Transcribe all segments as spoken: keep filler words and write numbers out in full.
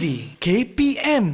V K P M.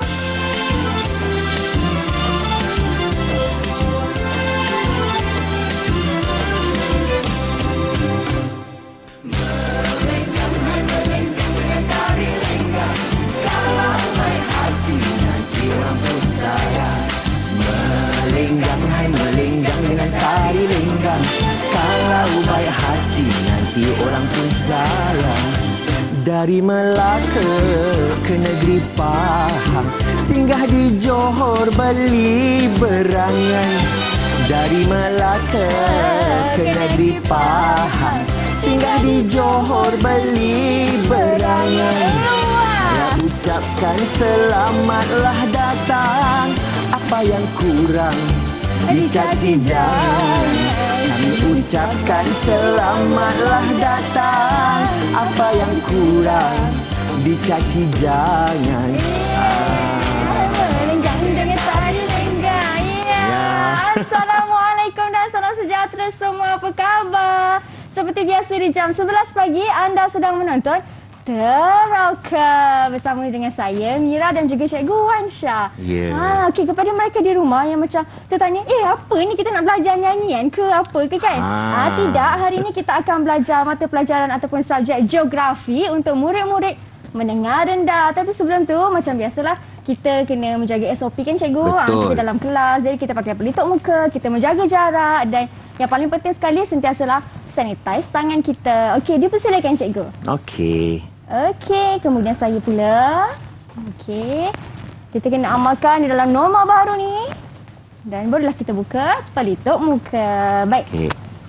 Melenggang, hai melenggang dengan tari lenggang. Kalau baik hati nanti orang pun sayang. Dari Melaka ke negeri Pahang, singgah di Johor beli berangan. Dari Melaka ke negeri Pahang, singgah di Johor beli berangan. Saya ucapkan selamatlah datang. Apa yang kurang dicaci jangan. Kami ucapkan selamatlah datang. Apa yang kurang dicaci jangan. Lenggang dengan tari lenggang. Ya. Assalamualaikum dan salam sejahtera semua. Apa khabar? Seperti biasa di jam sebelas pagi anda sedang menonton Terauka bersama dengan saya Mira dan juga Cikgu Wan Syah. Yeah. Ha, okay, kepada mereka di rumah yang macam tertanya, eh apa ni kita nak belajar nyanyian ke apa ke kan? Ah. Ha, tidak, hari ini kita akan belajar mata pelajaran ataupun subjek geografi untuk murid-murid menengah rendah. Tapi sebelum tu macam biasalah kita kena menjaga S O P kan Cikgu? Ha, kita dalam kelas, jadi kita pakai pelitup muka, kita menjaga jarak dan yang paling penting sekali sentiasalah sanitize tangan kita. Okey, dipersilakan Cikgu. Okey. Okey, kemudian saya pula. Okey. Kita kena amalkan di dalam norma baru ni. Dan bolehlah kita buka pelitup muka. Baik. Okay.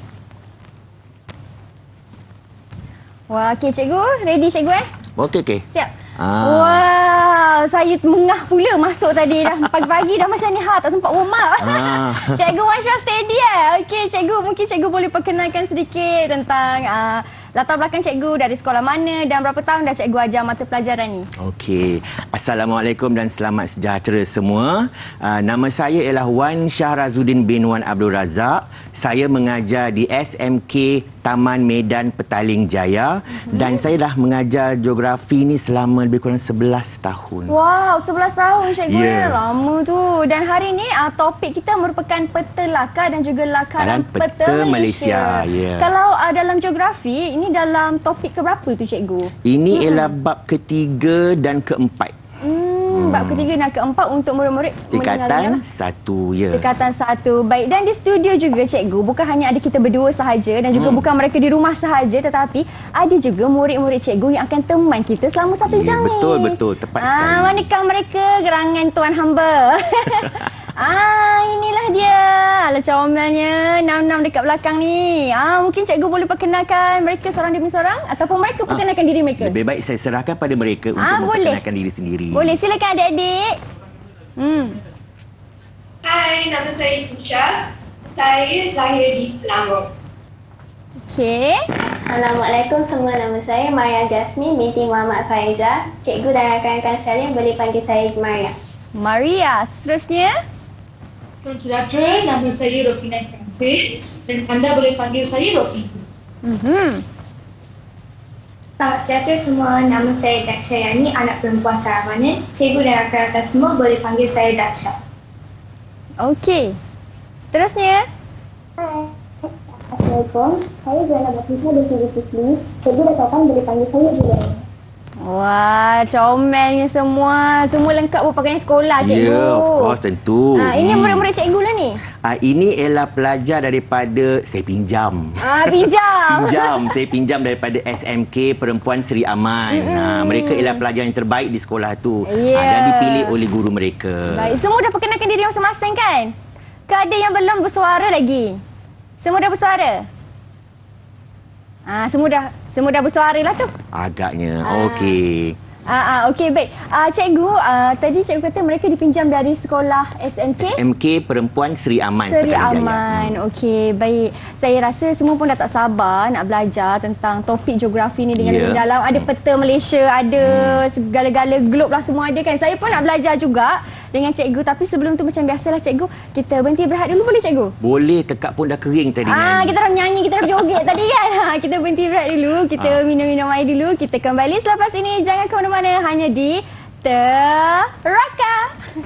Wah, okey Cikgu. Ready Cikgu eh? Okey, okey. Siap. Ah. Wow, saya mengah pula masuk tadi dah pagi-pagi dah macam ni ha, tak sempat warm up. Ah. Cikgu Wan Syah steady eh. Okey Cikgu, mungkin Cikgu boleh perkenalkan sedikit tentang uh, latar belakang Cikgu, dari sekolah mana dan berapa tahun dah Cikgu ajar mata pelajaran ni? Okey. Assalamualaikum dan selamat sejahtera semua. Uh, nama saya ialah Wan Syah Razuddin bin Wan Abdul Razak. Saya mengajar di S M K Taman Medan Petaling Jaya hmm. dan saya dah mengajar geografi ni selama lebih kurang sebelas tahun. Wow, sebelas tahun Cikgu. Yeah. Lama tu. Dan hari ni uh, topik kita merupakan peta laka dan juga lakaran peta, peta Malaysia. Malaysia. Yeah. Kalau uh, dalam geografi, ini dalam topik keberapa tu Cikgu? Ini hmm. ialah bab ketiga dan keempat. Hmm, bab ketiga dan keempat untuk murid-murid tingkatan satu, ya. Tingkatan satu. Baik, dan di studio juga Cikgu, bukan hanya ada kita berdua sahaja dan juga hmm. bukan mereka di rumah sahaja, tetapi ada juga murid-murid Cikgu yang akan teman kita selama satu ya, jam ni. Betul, betul. Tepat ah, sekali. Manakah mereka? Gerangan Tuan Hamba. Ah, inilah dia. Alah comelnya enam-enam dekat belakang ni. Ah, mungkin Cikgu boleh perkenalkan mereka seorang demi seorang ataupun mereka perkenalkan ah, diri mereka. Lebih baik saya serahkan pada mereka ah, untuk boleh. memperkenalkan diri sendiri. Boleh, silakan adik-adik. Hmm. Hai, nama saya Fusha. Saya lahir di Selangor. Okey. Assalamualaikum semua, nama saya Maria Jasmine binti Muhammad Faiza. Cikgu dan rakan-rakan sekalian boleh panggil saya Maria. Maria, seterusnya. Salam sejahtera, nama saya Rofina Khafiz dan anda boleh panggil saya Rofi. Mhm. Selamat sejahtera semua, nama saya Daksha Yani, anak perempuan Sarawak. Cikgu dan rakan-rakan semua boleh panggil saya Daksha. Okey. Seterusnya. Hai. Assalamualaikum. Saya Juana Batisa binti Zulkifli. Cikgu dan kawan boleh panggil saya Juliana. Wah, comelnya semua. Semua lengkap berpakaian sekolah Cikgu. Ya, yeah, of course, tentu. Ha, ini murid-murid Cikgu lah ni? Ah, ini ialah pelajar daripada saya pinjam. Ah, pinjam. pinjam. Saya pinjam daripada S M K Perempuan Seri Aman. Mm-hmm. Nah, mereka ialah pelajar yang terbaik di sekolah tu. Yeah. Ah, dan dipilih oleh guru mereka. Baik, semua dah perkenalkan diri masing-masing kan? Ke ada yang belum bersuara lagi? Semua dah bersuara? Ah, semua dah semua dah bersuara lah tu. Agaknya. Ah. Okey. Ah, ah okey baik. Ah, Cikgu, ah, tadi Cikgu kata mereka dipinjam dari sekolah S M K? S M K Perempuan Seri Aman. Seri Aman. Hmm. Okey, baik. Saya rasa semua pun dah tak sabar nak belajar tentang topik geografi ni dengan yeah. dalam. Ada peta Malaysia, ada hmm. segala-gala globe lah semua ada kan. Saya pun nak belajar juga. dengan cikgu. Tapi sebelum tu macam biasalah cikgu, kita berhenti berehat dulu, boleh cikgu? Boleh, tekak pun dah kering tadi. Ah, kita dah menyanyi, kita dah joget tadi kan. Ha, kita berhenti berehat dulu, kita ah. minum-minum air dulu. Kita kembali selepas ini. Jangan ke mana-mana, hanya di Teraka.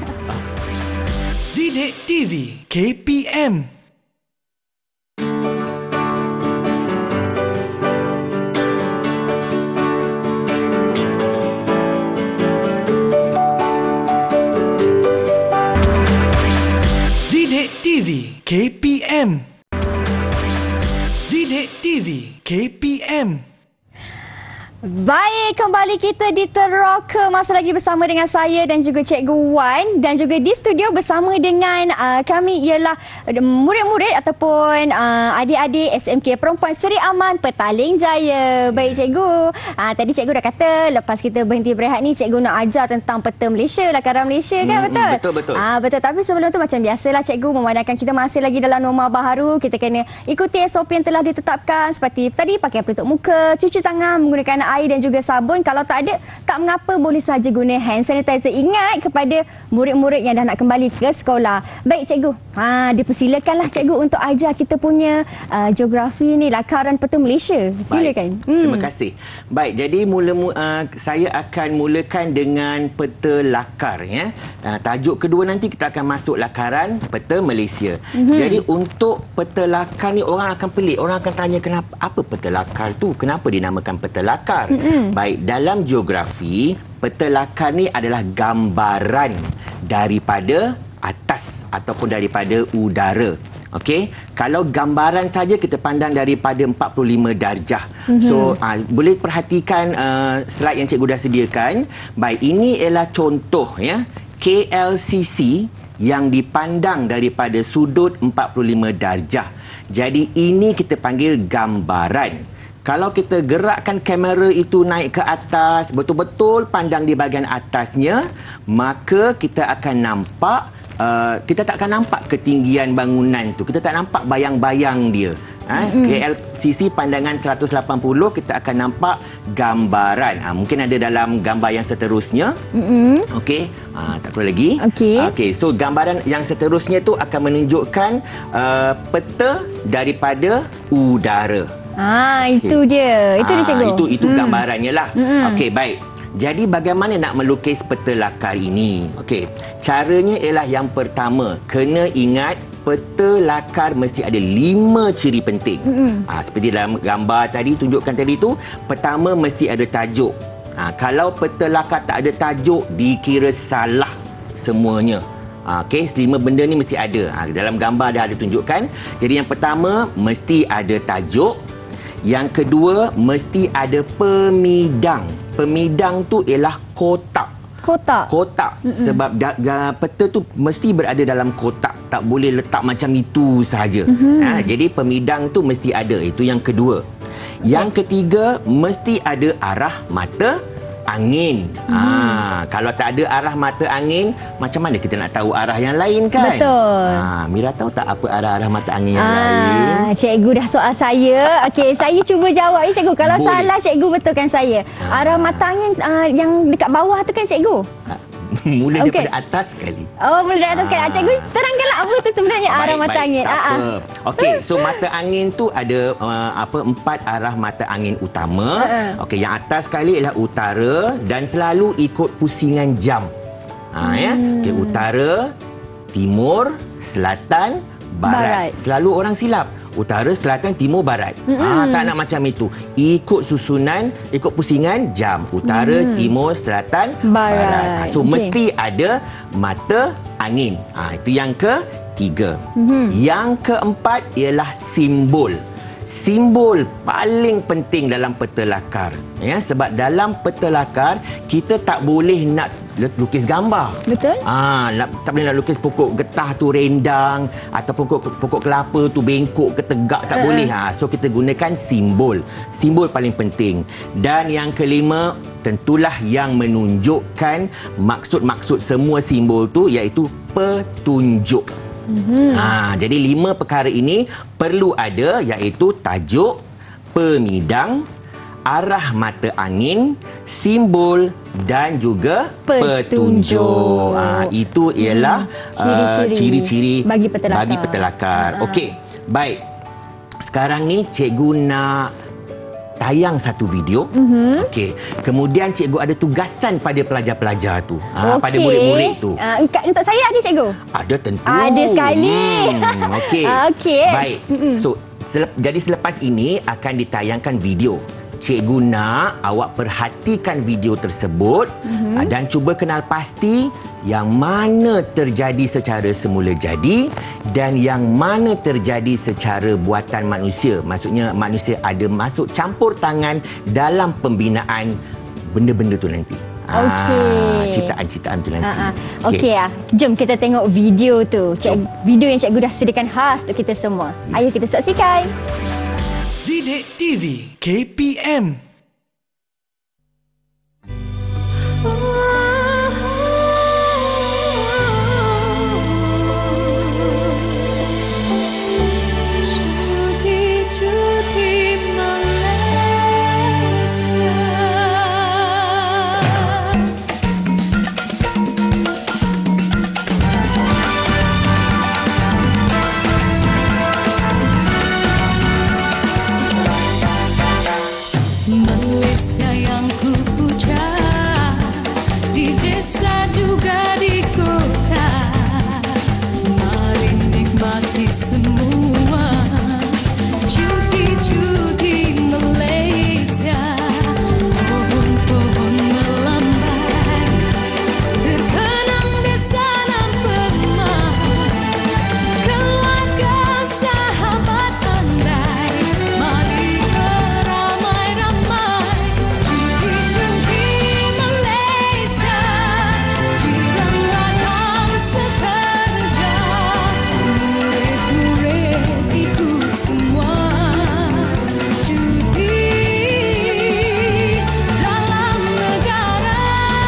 Didik T V K P M. Didik T V K P M. Didik T V K P M. Baik, kembali kita di Teraka. Masih lagi bersama dengan saya dan juga Cikgu Wan. Dan juga di studio bersama dengan uh, kami ialah murid-murid ataupun uh, adik-adik S M K Perempuan Seri Aman Petaling Jaya. Baik Cikgu, uh, tadi Cikgu dah kata lepas kita berhenti berehat ni, Cikgu nak ajar tentang peta Malaysia, lakaran Malaysia kan, hmm, betul? Betul-betul. Uh, betul, tapi sebelum tu macam biasalah Cikgu, memandangkan kita masih lagi dalam norma baharu, kita kena ikuti S O P yang telah ditetapkan. Seperti tadi, pakai pelitup muka, cuci tangan menggunakan air dan juga sabun. Kalau tak ada, tak mengapa, boleh saja guna hand sanitizer. Ingat kepada murid-murid yang dah nak kembali ke sekolah. Baik Cikgu, ha, dipersilakanlah Cikgu untuk ajar kita punya uh, geografi ni, lakaran peta Malaysia. Silakan. Baik. Hmm. Terima kasih. Baik, jadi mula uh, saya akan mulakan dengan peta lakar ya. Uh, tajuk kedua nanti kita akan masuk lakaran peta Malaysia. Mm-hmm. Jadi untuk peta lakar ni orang akan pelik, orang akan tanya kenapa apa peta lakar tu? Kenapa dinamakan peta lakar? Mm-hmm. Baik, dalam geografi, peta lakar ni adalah gambaran daripada atas ataupun daripada udara. Okey, kalau gambaran saja kita pandang daripada empat puluh lima darjah. Mm-hmm. So, uh, boleh perhatikan uh, slide yang cikgu dah sediakan. Baik, ini ialah contoh ya, K L C C yang dipandang daripada sudut empat puluh lima darjah. Jadi ini kita panggil gambaran. Kalau kita gerakkan kamera itu naik ke atas, betul-betul pandang di bahagian atasnya, maka kita akan nampak, uh, kita tak akan nampak ketinggian bangunan tu. Kita tak nampak bayang-bayang dia. Ha? Mm-hmm. K L C C pandangan seratus lapan puluh, kita akan nampak gambaran. Ha, mungkin ada dalam gambar yang seterusnya. Mm-hmm. Okey, ha, tak perlu lagi. Okey. Okey, so gambaran yang seterusnya tu akan menunjukkan uh, peta daripada udara. Ah, itu okay. dia. Itu ah, dia cikgu. Itu itu hmm. gambarannya lah. Hmm. Okey, baik. Jadi bagaimana nak melukis peta lakar ini? Okey. Caranya ialah yang pertama, kena ingat peta lakar mesti ada lima ciri penting. Hmm. Ah, seperti dalam gambar tadi tunjukkan tadi tu, pertama mesti ada tajuk. Ah, kalau peta lakar tak ada tajuk, dikira salah semuanya. Okey, lima benda ni mesti ada. Ah, dalam gambar dah ada tunjukkan. Jadi yang pertama mesti ada tajuk. Yang kedua, mesti ada pemidang. Pemidang tu ialah kotak. Kotak? Kotak. Mm-mm. Sebab da, da, peta tu mesti berada dalam kotak. Tak boleh letak macam itu sahaja. Mm-hmm. Ha, jadi pemidang tu mesti ada. Itu yang kedua. Okay. Yang ketiga, mesti ada arah mata angin. Hmm. Ha, kalau tak ada arah mata angin, macam mana kita nak tahu arah yang lain kan? Betul. Ha, Mira tahu tak apa arah-arah mata angin yang ah, lain? Cikgu dah soal saya. Okey, saya cuba jawab ya cikgu. Kalau boleh. Salah cikgu betulkan saya. Ha. Arah mata angin uh, yang dekat bawah tu kan cikgu? Ha. Mula okay. daripada atas sekali. Oh, mula dari atas sekali. Ah. Cikgu, terangkanlah apa tu sebenarnya baik, arah mata baik, angin. Tak apa. Okey, so mata angin tu ada uh, apa empat arah mata angin utama. Uh-uh. Okey, yang atas sekali ialah utara dan selalu ikut pusingan jam. Ha hmm. ya. Okey, utara, timur, selatan, barat. barat. Selalu orang silap. Utara, selatan, timur, barat. Mm-hmm. Ah, tak nak macam itu. Ikut susunan, ikut pusingan jam. Utara, mm. timur, selatan, barat. barat. Ah, so, okay. mesti ada mata angin. Ah, itu yang ketiga. Mm-hmm. Yang keempat ialah simbol. Simbol paling penting dalam peta lakar. Ya, sebab dalam peta lakar, kita tak boleh nak lukis gambar. Betul. Ah, tak boleh nak lukis pokok getah tu rendang atau pokok pokok kelapa tu bengkok ke tegak, tak uh. boleh. Ha, so kita gunakan simbol. Simbol paling penting. Dan yang kelima, tentulah yang menunjukkan maksud-maksud semua simbol tu, iaitu petunjuk. Mm-hmm. Ha, jadi lima perkara ini perlu ada, iaitu tajuk, pemidang, arah mata angin, simbol dan juga Petunjuk. petunjuk. Ah, itu ialah Hmm. Ciri-ciri. uh, ciri-ciri Bagi petelakar. Bagi petelakar. Ah. Okey, baik. Sekarang ni cikgu nak tayang satu video. Mhm. Okey. Kemudian cikgu ada tugasan pada pelajar-pelajar tu. Ah, pada Okey. murid-murid tu. Ah, untuk, untuk saya ada cikgu? Ada tentu. Ada sekali. Hmm, okey. Okey. Baik. So, selep, jadi selepas ini akan ditayangkan video. Cikgu nak awak perhatikan video tersebut mm-hmm. dan cuba kenal pasti yang mana terjadi secara semula jadi dan yang mana terjadi secara buatan manusia. Maksudnya manusia ada masuk campur tangan dalam pembinaan benda-benda tu nanti. Okey. Ah, ciptaan-ciptaan tu nanti. Ha, ha. Okey ah. Jom kita tengok video tu. Cik, video yang cikgu dah sediakan khas untuk kita semua. Yes. Ayo kita saksikan. Didik T V K P M. Malaysia yang ku puja, di desa juga di kota. Mari nikmati semua cuti-cuti Malaysia. Pohon-pohon melambai, terkenang desa nan permai. Keluarga sahabat pandai, mari beramai-ramai. Cuti-cuti Malaysia, jiran rakam sekerja. Murid-murid ikut semua. Cuti dalam negara.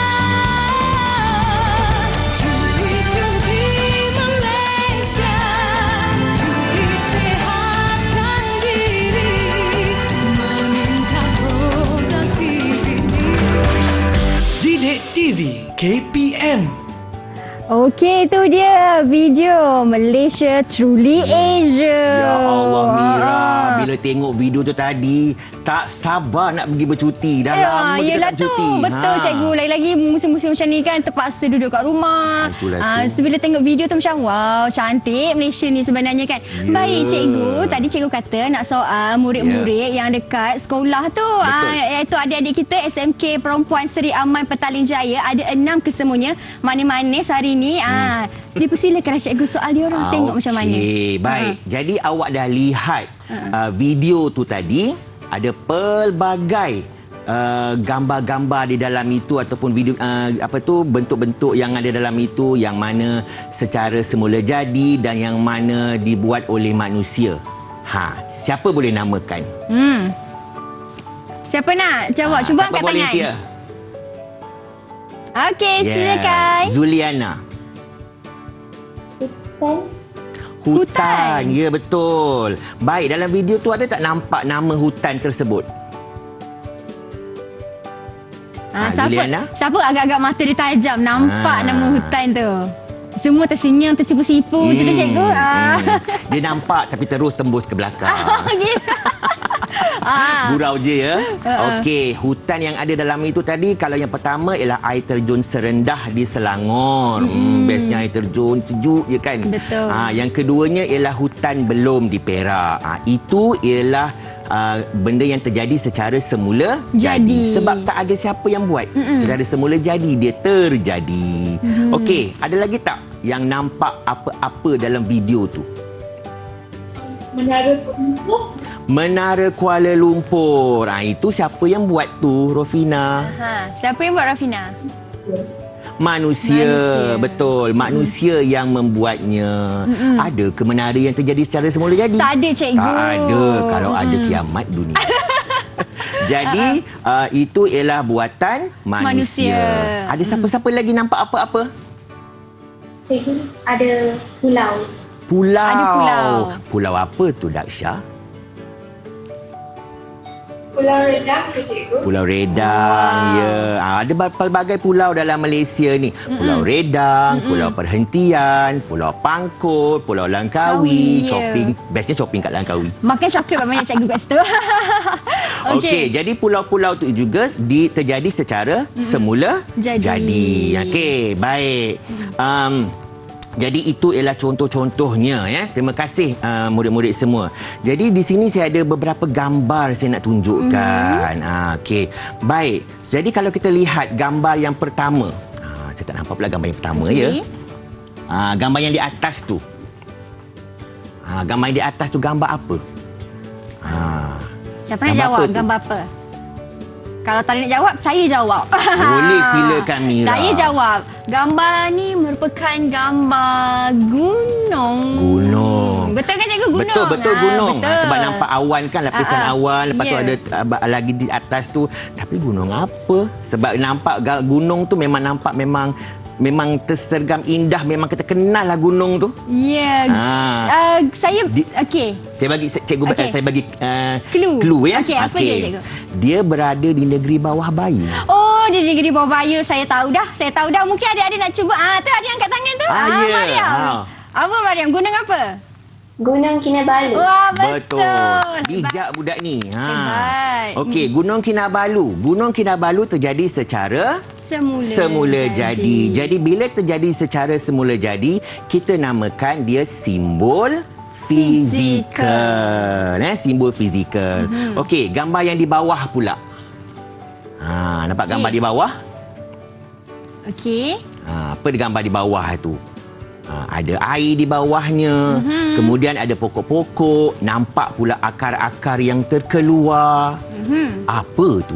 Cuti-cuti Malaysia, cuti sehatkan diri, meningkat produktiviti. Didik T V K P M. Okey, itu dia video Malaysia Truly Asia. Ya Allah Mira, Ah. bila tengok video tu tadi tak sabar nak pergi bercuti. Dah lama kita yelah tak bercuti. tu. Betul Ha. cikgu. Lagi-lagi musim-musim macam ni kan terpaksa duduk kat rumah. Itulah Ah, tu. so bila tengok video tu macam wow, cantik Malaysia ni sebenarnya kan. Ya. Baik cikgu, tadi cikgu kata nak soal murid-murid yang dekat sekolah tu. Betul. Ah, iaitu adik-adik kita S M K Perempuan Seri Aman Petaling Jaya. Ada enam kesemuanya. Manis-manis hari ni. Ah, dipersilakan cikgu soal dia orang. Tengok macam mana. Okey, baik. Ha. Jadi awak dah lihat uh, video tu tadi, ada pelbagai uh, gambar-gambar di dalam itu ataupun video uh, apa tu bentuk-bentuk yang ada dalam itu yang mana secara semula jadi dan yang mana dibuat oleh manusia. Ha, siapa boleh namakan? Hmm. Siapa nak jawab? Ah, Cuba siapa angkat boleh, tangan. Tia? Okey, Yeah. silakan. Zuliana. Hutan. Hutan. Ya, betul. Baik, dalam video tu ada tak nampak nama hutan tersebut? Ah, Ah, siapa, Juliana? siapa agak-agak mata dia tajam nampak Ah. nama hutan tu. Semua tersenyum, tersipu-sipu je tu cikgu. Ah. hmm. Dia nampak tapi terus tembus ke belakang. Gitu. ah. Gurau je ya. Okey, hutan yang ada dalam itu tadi, kalau yang pertama ialah air terjun Serendah di Selangor. Hmm, bestnya air terjun, sejuk je kan. Betul. Ah, yang keduanya ialah hutan Belum di Perak. Ah, itu ialah Uh, benda yang terjadi secara semula jadi. Jadi. Sebab tak ada siapa yang buat. Mm-mm. Secara semula jadi, dia terjadi. Mm. Okey, ada lagi tak yang nampak apa-apa dalam video tu? Menara Kumpul. Menara Kuala Lumpur. Ah, itu siapa yang buat tu, Rofina? Ha, siapa yang buat Rafina? Manusia. Manusia. Betul. Manusia mm. yang membuatnya. Mm-mm. Ada ke menara yang terjadi secara semula jadi? Tak ada cikgu. Tak ada. Kalau mm. ada kiamat dunia. Jadi, uh, itu ialah buatan manusia. Manusia. Ada siapa-siapa lagi nampak apa-apa? Cikgu, ada pulau. Pulau. Ada pulau. Pulau apa tu, Daksha? Pulau Redang ke cikgu? Pulau Redang, Wow. ya. Ah, ada ba- pelbagai pulau dalam Malaysia ni. Mm-mm. Pulau Redang, Mm-mm. Pulau Perhentian, Pulau Pangkut, Pulau Langkawi, Langkawi, ya. shopping. Bestnya shopping kat Langkawi. Makan coklat banyak cikgu kat situ. Okey, okay, jadi pulau-pulau tu juga di, terjadi secara mm-hmm. semula Jadi. jadi. Okey, baik. Um, jadi itu ialah contoh-contohnya ya. Terima kasih uh, murid-murid semua. Jadi di sini saya ada beberapa gambar saya nak tunjukkan. Mm-hmm. Uh, Okey. Baik. Jadi kalau kita lihat gambar yang pertama. Uh, saya tak nampak pula gambar yang pertama okay. ya. Uh, gambar yang di atas tu. Uh, gambar yang di atas tu gambar apa? Uh, Siapa nak Gambar jawab apa tu? gambar apa? Kalau tak nak jawab, saya jawab. Boleh, silakan, Mira. Saya jawab. Gambar ni merupakan gambar gunung. Gunung. Betul kan cikgu gunung? Betul, betul Ah, gunung. betul. Ha, sebab nampak awan kan, lapisan Ah, ah. awan. Lepas tu Ya. ada uh, lagi di atas tu. Tapi gunung apa? Sebab nampak ga- gunung tu memang nampak memang memang tersergam indah. Memang kita kenal lah gunung tu. Ya. Ah. Uh, saya, Di- okey. Saya bagi cikgu Okey. okay. saya bagi uh, Clue. clue ya. Okey, apa dia, cikgu? Dia berada di negeri bawah bayu. Oh, di negeri bawah bayu. Saya tahu dah. Saya tahu dah. Mungkin adik-adik nak cuba. Ah, tu ada yang angkat tangan tu. Ah, ya. Mariam. Ah. Apa Mariam? Gunung apa? Gunung Kinabalu. Wah, betul. Betul. Bijak budak ni. Ha. Hebat. Okey, Gunung Kinabalu. Gunung Kinabalu terjadi secara Semula, semula jadi. jadi. Jadi bila terjadi secara semula jadi, kita namakan dia simbol fizikal. Eh, simbol fizikal. Mm-hmm. Okey, gambar yang di bawah pula. Ha, nampak gambar Okey. di bawah? Okey. Ha, apa gambar di bawah tu? Ha, ada air di bawahnya. Mm-hmm. Kemudian ada pokok-pokok. Nampak pula akar-akar yang terkeluar. Mm-hmm. Apa tu?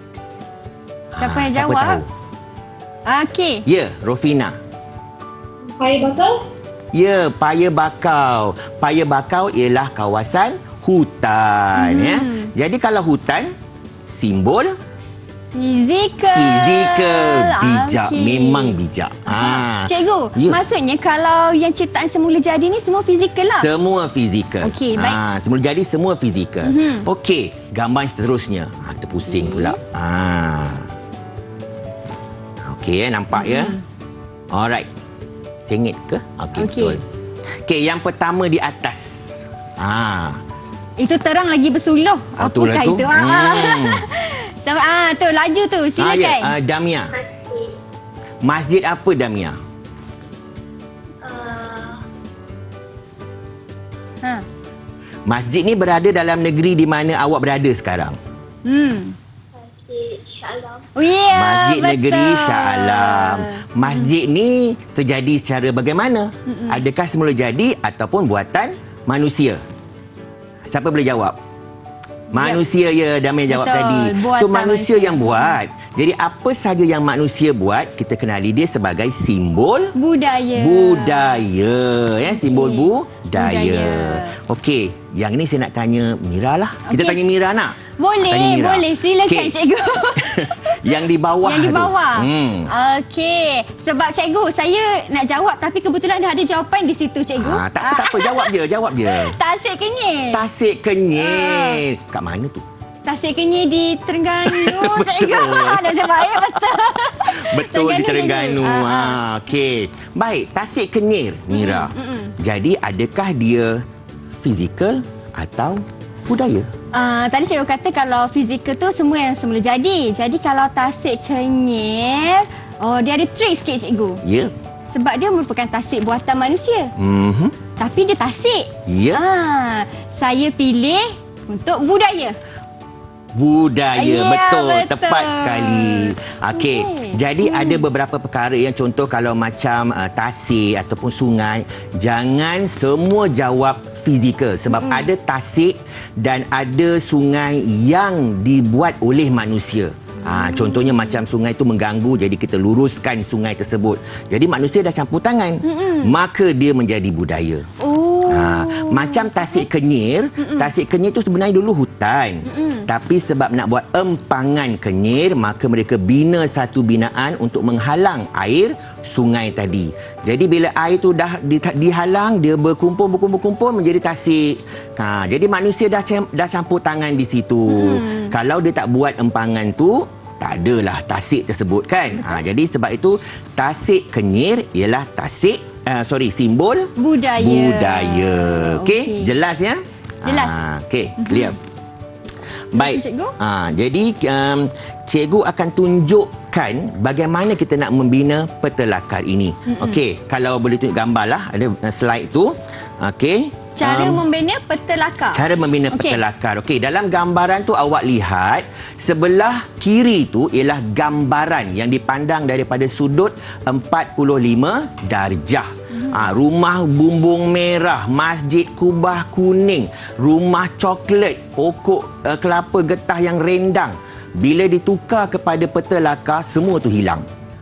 Siapa yang siapa jawab? tahu? Okey. Ya, Rofina. Paya bakal? Ya, Paya Bakau. Paya Bakau ialah kawasan hutan. Hmm. Ya. Jadi kalau hutan, simbol Fizikal. fizikal. Bijak. Okey. Memang bijak. Ha. Cikgu, Ya. maksudnya kalau yang ciptaan semula jadi ni semua fizikal lah? Semua fizikal. Okey, baik. Ha, semula jadi semua fizikal. Mhm. Okey, gambar seterusnya. Ha, terpusing Okey. pula. Ha. Okey, eh, nampak ya. Alright. Sengit ke? Okey, Okey. betul. Okey, yang pertama di atas. Ha. Itu terang lagi bersuluh. Oh, tu lah Apakah tu. itu? Ah, Hmm. so, ah, tu laju tu. Ah, Silakan. ya. Uh, Damia. Masjid apa, Damia? Uh, Ha. Masjid ni berada dalam negeri di mana awak berada sekarang. Hmm. Masjid Shah Alam. Oh, yeah, Masjid betul. Negeri Shah Alam. Masjid ni terjadi secara bagaimana? Mm-mm. Adakah semula jadi ataupun buatan manusia? Siapa boleh jawab? Manusia ya, Damai jawab Betul, tadi. buatan So manusia manusia. yang buat. Jadi apa saja yang manusia buat, kita kenali dia sebagai simbol Budaya. budaya. Ya, simbol budaya. Budaya. Okey, yang ni saya nak tanya Mira lah. Kita Okey. tanya Mira nak? Boleh, Tanya Mira. boleh. Silakan, Okey. cikgu. Yang di bawah Yang di tu. bawah. Hmm. Okey. Sebab cikgu, saya nak jawab tapi kebetulan dah ada jawapan di situ, cikgu. Ah, tak apa, tak apa. Jawab je, jawab je. Tasik Kenyir. Tasik Kenyir. Kat mana tu? Tasik Kenyir di Terengganu, cikgu. Dah sebab ya, betul. Betul di Terengganu. cikgu. Ah, ah. Ha, okey. Baik, Tasik Kenyir, Mira. Mm, mm, mm. Jadi, adakah dia fizikal atau budaya? Uh, tadi cikgu kata kalau fizikal tu semua yang semula jadi. Jadi kalau Tasik Kenyir, oh dia ada trik sikit, cikgu. Ya. Sebab dia merupakan tasik buatan manusia. Mhm. Tapi dia tasik. Ya. Ah, saya pilih untuk budaya. Budaya, Ya, betul. betul. Tepat sekali. Okey. Okey. Jadi ada beberapa perkara yang contoh kalau macam uh, tasik ataupun sungai, jangan semua jawab fizikal sebab Mm-mm. ada tasik dan ada sungai yang dibuat oleh manusia. Ha, contohnya macam sungai itu mengganggu, jadi kita luruskan sungai tersebut. Jadi manusia dah campur tangan. Mm-mm. Maka dia menjadi budaya. Oh, Ha, macam Tasik Kenyir, Mm-mm. Tasik Kenyir tu sebenarnya dulu hutan. Mm-mm. Tapi sebab nak buat empangan kenyir, maka mereka bina satu binaan untuk menghalang air sungai tadi. Jadi bila air tu dah di, dihalang, dia berkumpul berkumpul berkumpul menjadi tasik. Ha, jadi manusia dah dah campur tangan di situ. Mm. Kalau dia tak buat empangan tu, tak adalah tasik tersebut kan. Ha, jadi sebab itu Tasik Kenyir ialah tasik uh, sorry simbol budaya. Budaya. Okey, Okey. jelas ya? Jelas. Ha, okey, clear. Baik. Cikgu? Ha, jadi um, cikgu akan tunjukkan bagaimana kita nak membina petelakar ini. Okey, kalau boleh tunjuk gambar lah, ada uh, slide tu. Okey. Cara um, membina petelakar. Cara membina Okey. petelakar. Okey, dalam gambaran tu awak lihat sebelah kiri tu ialah gambaran yang dipandang daripada sudut empat puluh lima darjah. Hmm. Ha, rumah bumbung merah, masjid kubah kuning, rumah coklat, pokok uh, kelapa getah yang rendang. Bila ditukar kepada petelakar, semua tu hilang.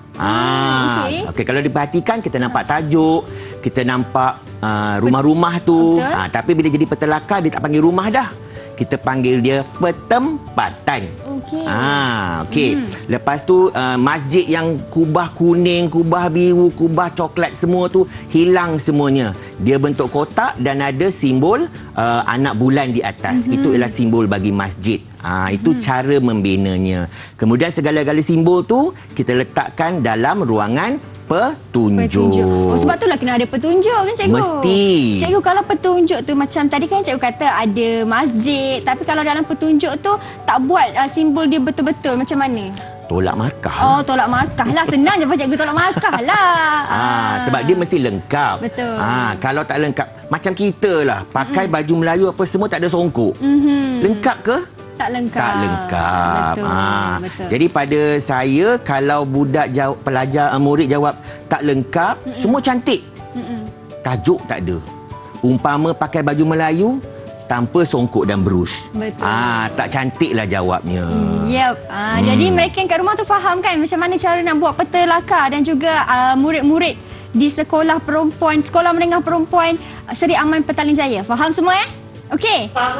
Ah, okey. Okay, kalau diperhatikan kita nampak tajuk, kita nampak uh, rumah-rumah tu. Ah, tapi bila jadi petelakar dia tak panggil rumah dah. Kita panggil dia petempatan. Okey. Ah, okey. Hmm. Lepas tu uh, masjid yang kubah kuning, kubah biru, kubah coklat semua tu hilang semuanya. Dia bentuk kotak dan ada simbol uh, anak bulan di atas. Hmm. Itu ialah simbol bagi masjid. Ah, itu hmm. cara membinanya. Kemudian segala-gala simbol tu kita letakkan dalam ruangan petunjuk. petunjuk. Oh, sebab itulah kena ada petunjuk kan cikgu? Mesti. Cikgu, kalau petunjuk tu macam tadi kan cikgu kata ada masjid, tapi kalau dalam petunjuk tu tak buat uh, simbol dia betul-betul, macam mana? Tolak markah. Oh, tolak markah lah. Senang je Pak Cikgu, tolak markah lah. Ah, sebab dia mesti lengkap. Betul. Ah, kalau tak lengkap, macam kita lah, pakai mm. baju Melayu apa semua tak ada songkok. Mm-hmm. Lengkap ke? Tak lengkap. Tak lengkap. Betul. Ah, Betul. Jadi pada saya, kalau budak jawab, pelajar murid jawab tak lengkap, Mm-mm. semua cantik. Mm-mm. Tajuk tak ada. Umpama pakai baju Melayu tanpa songkok dan brush. Betul. Ah, tak cantiklah jawabnya. Yep. Ah, hmm. Jadi mereka yang kat rumah tu faham kan macam mana cara nak buat petelakar, dan juga uh, murid-murid di sekolah perempuan, sekolah menengah perempuan Seri Aman Petaling Jaya. Faham semua eh? Okey. Faham.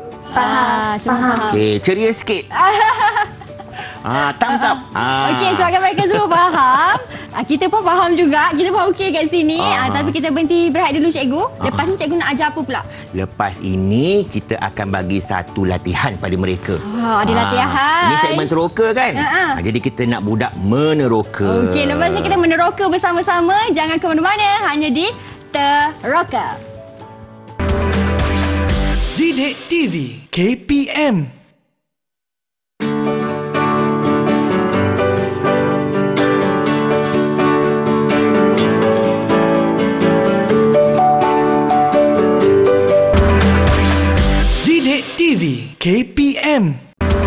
Ah, semua faham. Okey, ceria sikit. Ah, thumbs up. Ah. Okey, sebabkan mereka semua faham, ah, kita pun faham juga. Kita pun okey kat sini. Ah. Ah, tapi kita berhenti berehat dulu cikgu. Lepas ah. ni cikgu nak ajar apa pula? Lepas ini kita akan bagi satu latihan pada mereka. Oh, ada latihan. Ini segmen teroka kan? Uh-uh. Ha, jadi kita nak budak meneroka. Okey, lepas ni kita meneroka bersama-sama. Jangan ke mana-mana, hanya di Teroka. Didik T V K P M. Didik T V K P M.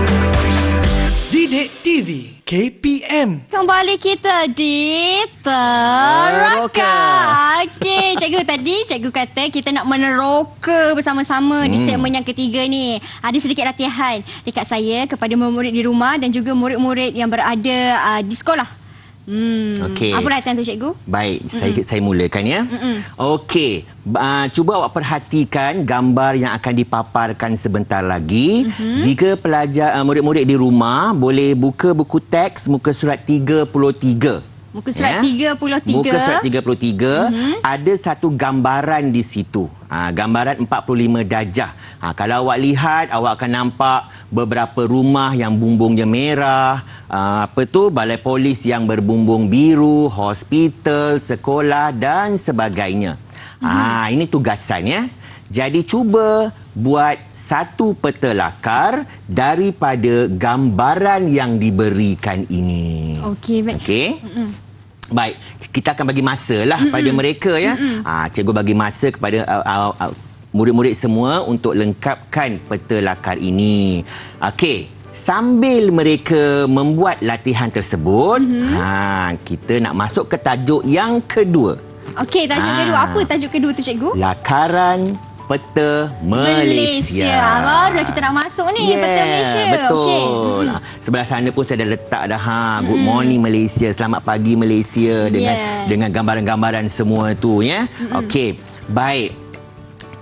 Didik T V K P M. Kembali kita di Teroka. Okey, cikgu, tadi cikgu kata kita nak meneroka bersama-sama hmm. di segmen yang ketiga ni. Ada sedikit latihan dekat saya kepada murid di rumah dan juga murid-murid yang berada uh, di sekolah. Hmm. Okey. Apa latihan tu cikgu? Baik, saya saya mulakan ya. Okey, uh, cuba awak perhatikan gambar yang akan dipaparkan sebentar lagi. Mm-hmm. Jika pelajar uh, murid-murid di rumah boleh buka buku teks muka surat tiga puluh tiga. Muka surat ya? tiga puluh tiga. Muka surat tiga puluh tiga. Mm-hmm. Ada satu gambaran di situ. Ha, gambaran empat puluh lima darjah. Ha, kalau awak lihat, awak akan nampak beberapa rumah yang bumbungnya merah. Ha, apa tu? Balai polis yang berbumbung biru, hospital, sekolah dan sebagainya. Mm-hmm. Ha, ini tugasan ya. Jadi cuba buat satu petelakar daripada gambaran yang diberikan ini. Okey, baik. Okey. Mm-mm. Baik, kita akan bagi masa lah Mm-mm. pada mereka ya. Ah, cikgu bagi masa kepada uh, uh, uh, murid-murid semua untuk lengkapkan petelakar ini. Okey, sambil mereka membuat latihan tersebut, mm-hmm. ha, kita nak masuk ke tajuk yang kedua. Okey, tajuk ha. kedua. Apa tajuk kedua tu cikgu? Lakaran Peta Malaysia. Malaysia. Baru kita nak masuk ni, yeah, Peta Malaysia. Betul. Okay. Hmm. Sebelah sana pun saya dah letak dah. Ha, Good morning Malaysia, selamat pagi Malaysia, dengan yes. dengan gambaran-gambaran semua tu ya. Hmm. Okey. Baik.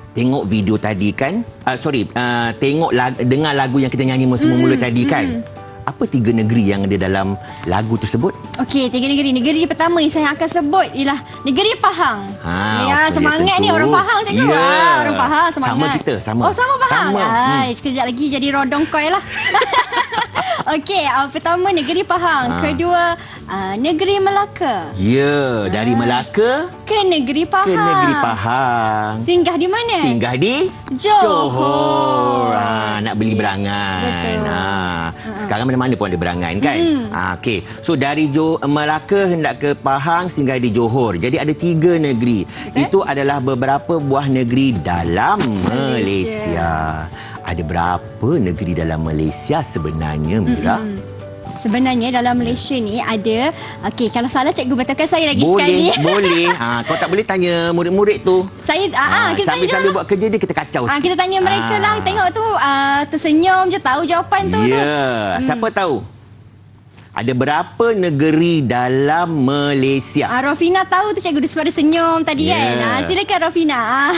tengok video tadi kan, uh, sorry, uh, tengok lag, dengar lagu yang kita nyanyi mula-mula mm, tadi kan. Mm. Apa tiga negeri yang ada dalam lagu tersebut? Okey, tiga negeri. Negeri pertama yang saya akan sebut ialah negeri Pahang. Ha, ya, semangat tentu. ni orang Pahang cikgu. Yeah. Ha, orang Pahang semangat. Sama kita, sama. Oh, sama Pahang. Sama. Hai, Hmm. sekejap lagi jadi rodong koi lah. Okey, uh, pertama negeri Pahang, Ha. kedua uh, negeri Melaka. Ya, dari Melaka Ke negeri Pahang. ke negeri Pahang. Singgah di mana? Singgah di Johor. Johor. Ha, nak beli berangan. Betul. Ha, sekarang mana-mana pun ada berangan kan? Hmm. Ha, okey. So dari Jo- Melaka hendak ke Pahang, singgah di Johor. Jadi ada tiga negeri. Betul. Itu adalah beberapa buah negeri dalam Malaysia. Ada berapa negeri dalam Malaysia sebenarnya, Mira? Hmm. Sebenarnya dalam Malaysia ni ada, okey, kalau salah cikgu betulkan saya lagi Boleh, sekali. boleh. Ha, kau tak boleh tanya murid-murid tu. Saya ah, ah kita tanya sambil-sambil dulu. buat kerja dia kita kacau Ah, sikit. kita tanya mereka Ah. lah. Tengok tu ah, tersenyum je tahu jawapan tu. Ya, tu. yeah. Siapa tahu? Ada berapa negeri dalam Malaysia? Ah, Rofina tahu tu cikgu sebab dia senyum tadi Ya. kan. Ah, silakan Rofina. Ah.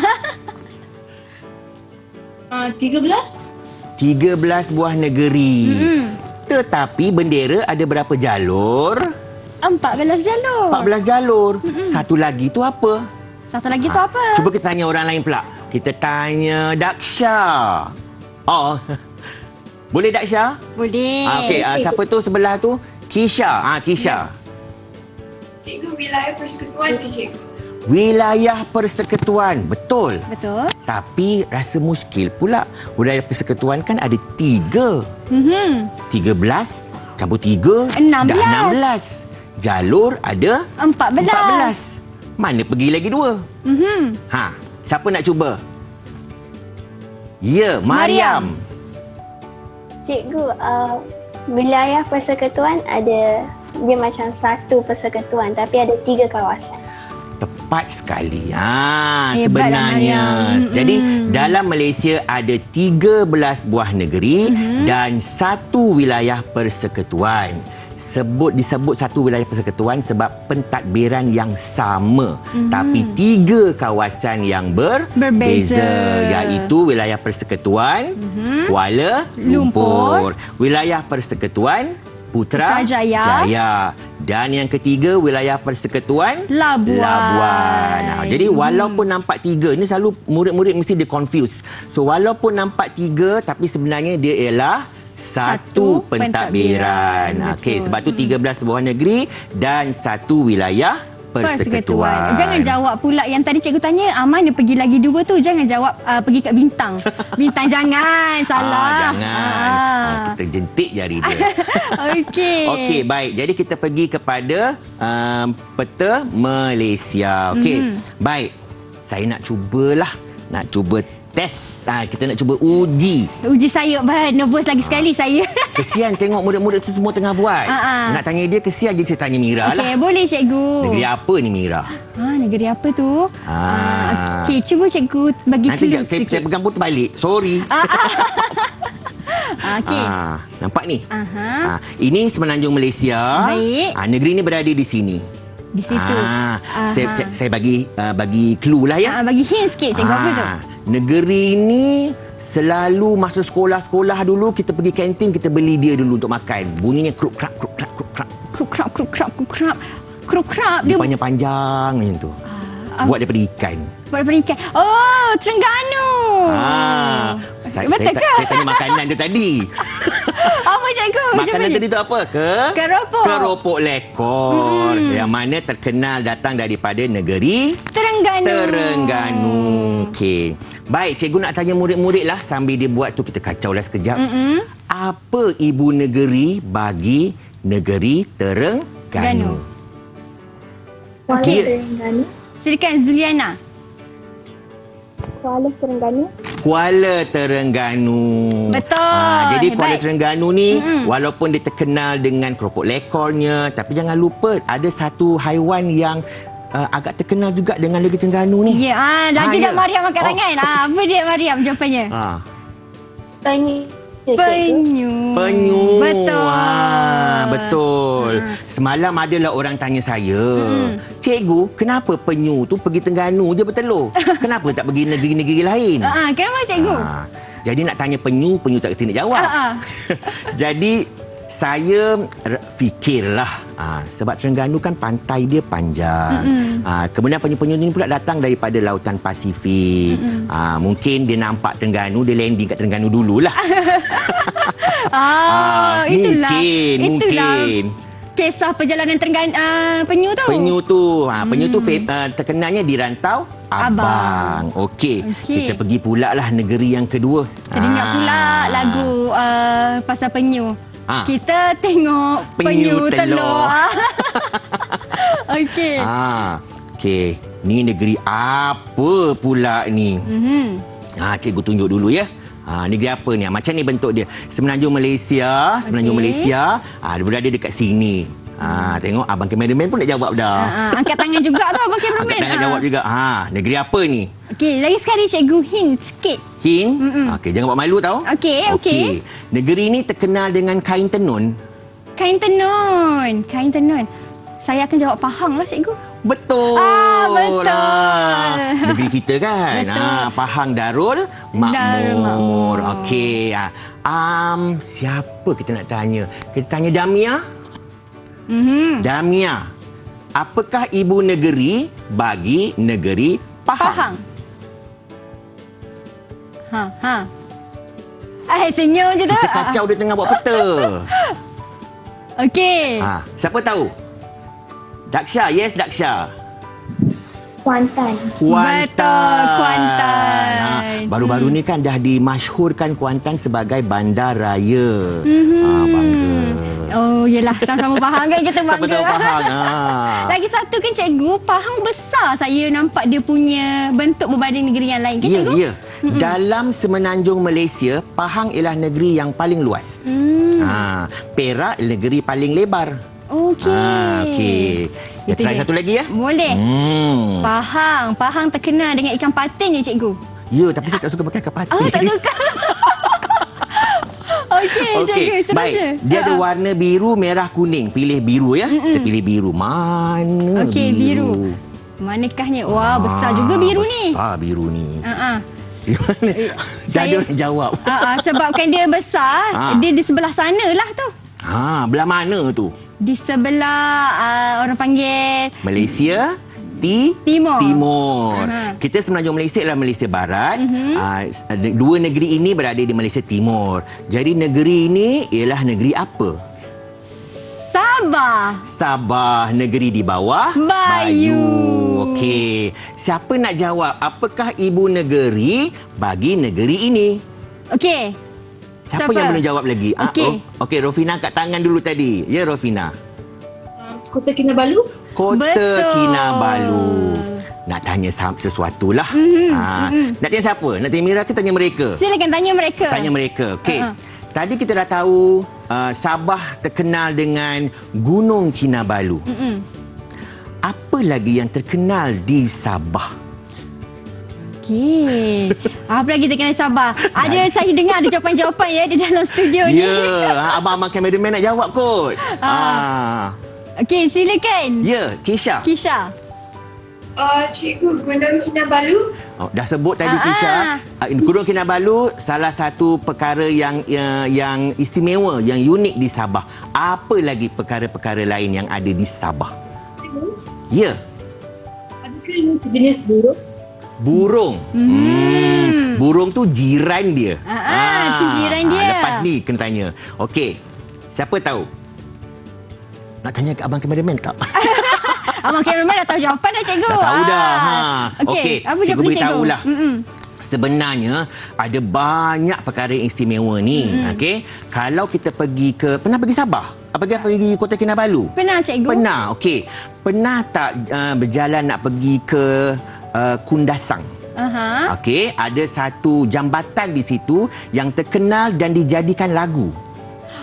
Uh, tiga belas? tiga belas buah negeri. Mm-mm. Tetapi bendera ada berapa jalur? empat belas jalur. empat belas jalur. Mm-mm. Satu lagi tu apa? Satu lagi tu Ha, apa? Cuba kita tanya orang lain pula. Kita tanya Daksha. Oh. Boleh Daksha? Boleh. Ah, okey, ah, siapa tu sebelah tu? Kisha. Ah, Kisha. Cikgu, wilayah persekutuan ke cikgu? Wilayah persekutuan. Betul. Betul. Tapi rasa muskil pula. Wilayah persekutuan kan ada tiga. Mhm. Tiga belas campur tiga. Enam Dah belas. enam belas. Jalur ada Empat belas. empat belas. Mana pergi lagi dua? Mhm. Ha, siapa nak cuba? Ya, Mariam. Cikgu, uh, wilayah persekutuan ada, dia macam satu persekutuan tapi ada tiga kawasan. Tepat sekali. Ha, Hebat sebenarnya. lah, Mariam. Jadi Mm-mm. dalam Malaysia ada tiga belas buah negeri Mm-hmm. dan satu wilayah persekutuan. Sebut disebut satu wilayah persekutuan sebab pentadbiran yang sama, Mhm. tapi tiga kawasan yang berbeza, Berbeza. iaitu wilayah persekutuan Kuala Lumpur. Lumpur, wilayah persekutuan Putrajaya. Putrajaya. Dan yang ketiga, wilayah persekutuan Labuan. Labuan. Nah, jadi walaupun nampak tiga, ini selalu murid-murid mesti dia confuse. So walaupun nampak tiga, tapi sebenarnya dia ialah satu Satu pentadbiran. pentadbiran. Okey, Betul. sebab tu tiga belas buah negeri dan satu wilayah persekutuan. Jangan jawab pula yang tadi cikgu tanya, ah, mana pergi lagi dua tu. Jangan jawab ah, pergi kat bintang. Bintang jangan. Salah. Ah, jangan. Ah. Ah, kita jentik jari dia. Okey. Okey, baik. Jadi kita pergi kepada um, peta Malaysia. Okey. Mhm. Baik. Saya nak cubalah. Nak cuba test. Ha, kita nak cuba uji. Uji saya. Bah, nervous lagi sekali saya. Kesian tengok murid-murid tu semua tengah buat. Ah, ah. Nak tanya dia, kesian je saya tanya Mira Okey, lah. boleh cikgu. Negeri apa ni Mira? Ah, negeri apa tu? Ah. Okey, cuba cikgu bagi Nanti clue jap, saya, sikit. saya pegang putar balik. Sorry. Ah, ah. Ah, Okey. Ah, nampak ni? Aha. Ah, ini Semenanjung Malaysia. Baik. Ah, negeri ni berada di sini. Di situ. Ah, Aha. saya, saya, saya bagi uh, bagi clue lah ya. Ah, bagi hint sikit cikgu apa tu? Ah, negeri ni selalu masa sekolah-sekolah dulu kita pergi kantin, kita beli dia dulu untuk makan. Bunyinya kruk krap kruk krap kruk krap. Kruk krap kruk krap kruk krap. Kruk krap dia Dia panjang macam tu. Ah, Buat daripada ikan. buat daripada ikan. Oh, Terengganu. Ah, saya, Betul saya, ke? saya tanya makanan tu tadi. Apa cikgu? Makanan Cuba tadi tu apa? Ke? Keropok. Keropok lekor. Hmm. Yang mana terkenal datang daripada negeri Terengganu. Terengganu. Okey. Baik, cikgu nak tanya murid-murid lah sambil dia buat tu, kita kacau lah sekejap. Mm-mm. Apa ibu negeri bagi negeri Terengganu? Ganu. Kuala Okey. Terengganu. Silakan Zuliana. Kuala Terengganu. Kuala Terengganu. Betul. Ah, jadi Hebat. Kuala Terengganu ni Mm-mm. walaupun dia terkenal dengan keropok lekornya, tapi jangan lupa ada satu haiwan yang uh, agak terkenal juga dengan negeri Terengganu ni. Ya, ah, lagi Ah, dah ya. Mariam angkat Oh. tangan. Ah, apa dia Mariam jawapannya? Ah. Tanya Ya, cikgu. Penyu. Penyu. Betul. Ah, betul. Ha. Semalam adalah orang tanya saya, hmm. cikgu, kenapa penyu tu pergi Terengganu je bertelur? Kenapa tak pergi negeri-negeri lain? Ah, kenapa cikgu? Ah, jadi nak tanya penyu, penyu tak kerti nak jawab. Ah, ah. Jadi saya r- fikirlah ah, sebab Terengganu kan pantai dia panjang. Ah, kemudian penyu-penyu ni pula datang daripada lautan Pasifik. Ah, mungkin dia nampak Terengganu, dia landing kat Terengganu dululah. Ah, itulah. mungkin, itulah mungkin. Kisah perjalanan Terengganu uh, penyu tu. Penyu tu, ha, penyu tu fe- uh, terkenalnya di Rantau Abang. Abang. Okey. Okey. Kita pergi pula lah negeri yang kedua. Teringat Ah. pula lagu uh, pasal penyu. Ah. Kita tengok Penyu penyu, telur. telur. Okey. Ah, okey. Ni negeri apa pula ni? Mhm. Ha, cikgu tunjuk dulu ya. Ha, negeri apa ni? Macam ni bentuk dia. Semenanjung Malaysia, Semenanjung Okey. Malaysia. Ha, dia berada dekat sini. Ha, tengok abang kameraman pun nak jawab dah. Ah, ah, angkat tangan juga tu abang kameraman. Angkat tangan Ah. jawab juga. Ha, negeri apa ni? Okey, lagi sekali cikgu hint sikit. Hin. Okey, jangan buat malu tau. Okey, okey. Negeri ni terkenal dengan kain tenun. Kain tenun. Kain tenun. Saya akan jawab Pahang lah cikgu. Betul. Ah, betul. Ah, negeri kita kan. Betul. Ah, Pahang Darul Makmur. Darul Makmur. Okey. Ah, um, siapa kita nak tanya? Kita tanya Damia. Mhm. Damia. Apakah ibu negeri bagi negeri Pahang? Pahang. Ha, ha. Eh, senyum je tu. Kita kacau dia tengah buat peta. Okey. Ha, siapa tahu? Daksha, yes Daksha. Kuantan. Kuantan. Betul, Kuantan. Ha, baru-baru ni kan dah dimasyhurkan Kuantan sebagai bandar raya. Mhm. Ha, bangga. Oh, yelah. Sama-sama Pahang kan kita bangga. Sama-sama Pahang. Ha. Lagi satu kan cikgu, Pahang besar saya nampak dia punya bentuk berbanding negeri yang lain kan Ya, cikgu? ya. Dalam semenanjung Malaysia, Pahang ialah negeri yang paling luas. Hmm. Ha, Perak negeri paling lebar. Okey. Ha, okey. Ya, Itu try dia. satu lagi ya. Boleh. Hmm. Pahang. Pahang terkenal dengan ikan patin ya cikgu? Ya, tapi saya tak suka makan kapal. Oh, tak suka. Okey, cikgu. Terus baik. je. Dia ada Ha. warna biru, merah, kuning. Pilih biru ya. Mm-mm. Kita pilih biru. Mana Okey, biru. biru? Manakahnya? Wah, besar juga biru ni. Besar biru ni. Ha-ha. Gimana? Eh, Dah ada saya- orang jawab. Ha, ha, sebabkan dia besar, Ha. dia di sebelah sana lah tu. Ha, belah mana tu? Di sebelah uh, orang panggil Malaysia, Ti Timur. Timur. Aha. Kita semenanjung Malaysia adalah Malaysia Barat. Mhm. Uh, dua negeri ini berada di Malaysia Timur. Jadi negeri ini ialah negeri apa? Sabah. Sabah, negeri di bawah Bayu. Okey. Siapa nak jawab apakah ibu negeri bagi negeri ini? Okey. Siapa, Siapa? yang belum jawab lagi? Ah, Okey. oh, okey, Rofina angkat tangan dulu tadi. Ya, Rofina. Uh, Kota Kinabalu. Kota Betul. Kinabalu. Nak tanya sa- sesuatu lah. Mhm, Ha. Nak tanya siapa? Nak tanya Mira ke tanya mereka? Silakan tanya mereka. Tanya mereka. Okey. Ha-ha. Tadi kita dah tahu uh, Sabah terkenal dengan Gunung Kinabalu. Mm-mm. Apa lagi yang terkenal di Sabah? Okey. Apa lagi terkenal Sabah? Ada saya dengar ada jawapan-jawapan ya di dalam studio Ya, ni. yeah. abang-abang kameraman nak jawab kot. Ah. Okey, silakan. Ya, yeah, Kisha. Kisha. Uh, Cikgu, Gunung Kinabalu. Oh, dah sebut tadi Ah, Kisha. ah. Uh, Gunung Kinabalu salah satu perkara yang uh, yang istimewa, yang unik di Sabah. Apa lagi perkara-perkara lain yang ada di Sabah? Ya, yeah. Adakah ini sejenis burung? burung. Hmm. Burung tu jiran dia. Ah, ah, tu jiran dia. Lepas ni kena tanya. Okey. Siapa tahu? Nak tanya ke abang kameraman tak? Abang kameraman dah tahu jawapan dah cikgu. Dah tahu dah. Ha. Okey, Okey, apa cikgu jawapan beritahulah. Mm-mm. Sebenarnya ada banyak perkara yang istimewa ni. Hmm. Okey. Kalau kita pergi ke pernah pergi Sabah? Apa pergi pergi Kota Kinabalu? Pernah cikgu? Pernah. Okey. Pernah tak uh, berjalan nak pergi ke uh, Kundasang? Aha. Okey, ada satu jambatan di situ yang terkenal dan dijadikan lagu.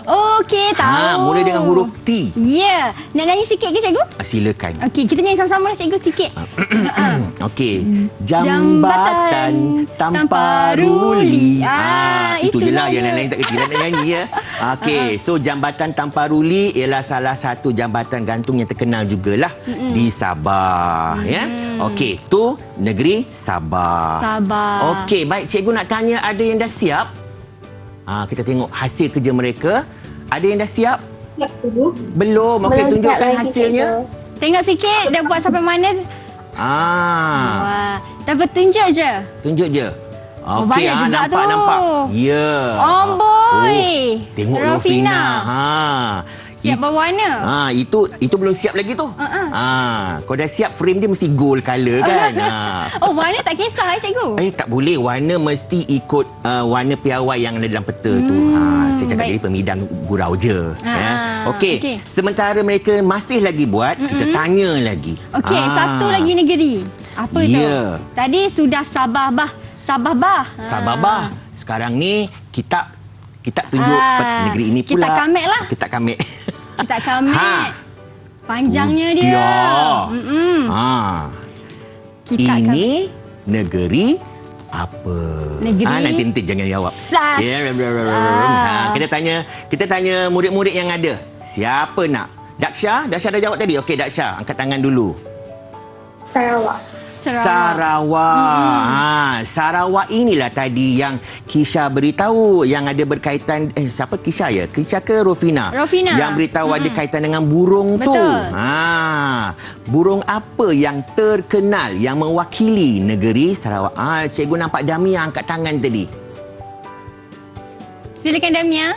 Okey, tahu. Ha, mula dengan huruf T. Ya. Nak nyanyi sikit ke cikgu? Ah, silakan. Okey, kita nyanyi sama-sama lah cikgu sikit. Okey. Jambatan tanpa ruli. Ah, itu je lah itulah yang dia. lain-lain tak kerti nak nyanyi ya. Okey, so jambatan tanpa ruli ialah salah satu jambatan gantung yang terkenal jugalah Mm-mm. di Sabah ya. Okey, tu negeri Sabah. Sabah. Okey, baik cikgu nak tanya ada yang dah siap? Ah, kita tengok hasil kerja mereka. Ada yang dah siap? Siap dulu. Belum. Okey, Belum siap tunjukkan lagi, hasilnya. cikgu. Tengok sikit dah buat sampai mana. Ah. Wah, dapat tunjuk je. Tunjuk je. Oh, Okey, banyak ah, juga nampak, tu. nampak. Ya. Amboi. Oh, tengok Rofina. Rofina. Ha. Siap berwarna. Ha, itu itu belum siap lagi tu. Uh-uh. Ha, kau dah siap frame dia mesti gold color kan. Ha. Oh, warna tak kisah eh cikgu? Eh tak boleh, warna mesti ikut uh, warna piawai yang ada dalam peta tu. Ha, saya cakap baik. jadi pemidang gurau je. Ah, Ya. Okey. okey. Sementara mereka masih lagi buat, kita tanya lagi. Okey, Ah. satu lagi negeri. Apa tu? Ya. Tadi sudah Sabah bah. Sabah bah. Sabah bah. Sekarang ni kita kita tunjuk Ah, pet- negeri ini pula. Kitak Kamek lah. Kita kamek. Kita Kamek. Ha. Panjangnya Oh, dia. dia. Mm-mm. Ha. Kitak Ini negeri apa? Negeri Ah, nanti nanti jangan jawab. Sas. Ya, Ah. ha, kita tanya kita tanya murid-murid yang ada. Siapa nak? Daksha, Daksha dah jawab tadi. Okey, Daksha, angkat tangan dulu. Sarawak. Sarawak. Sarawak. Hmm. Ha, Sarawak inilah tadi yang Kisha beritahu yang ada berkaitan eh siapa Kisha ya? Kisha ke Rofina? Rofina. Yang beritahu hmm. ada kaitan dengan burung Betul. tu. Ha. Burung apa yang terkenal yang mewakili negeri Sarawak? Ah, ha, cikgu nampak Damia angkat tangan tadi. Silakan Damia.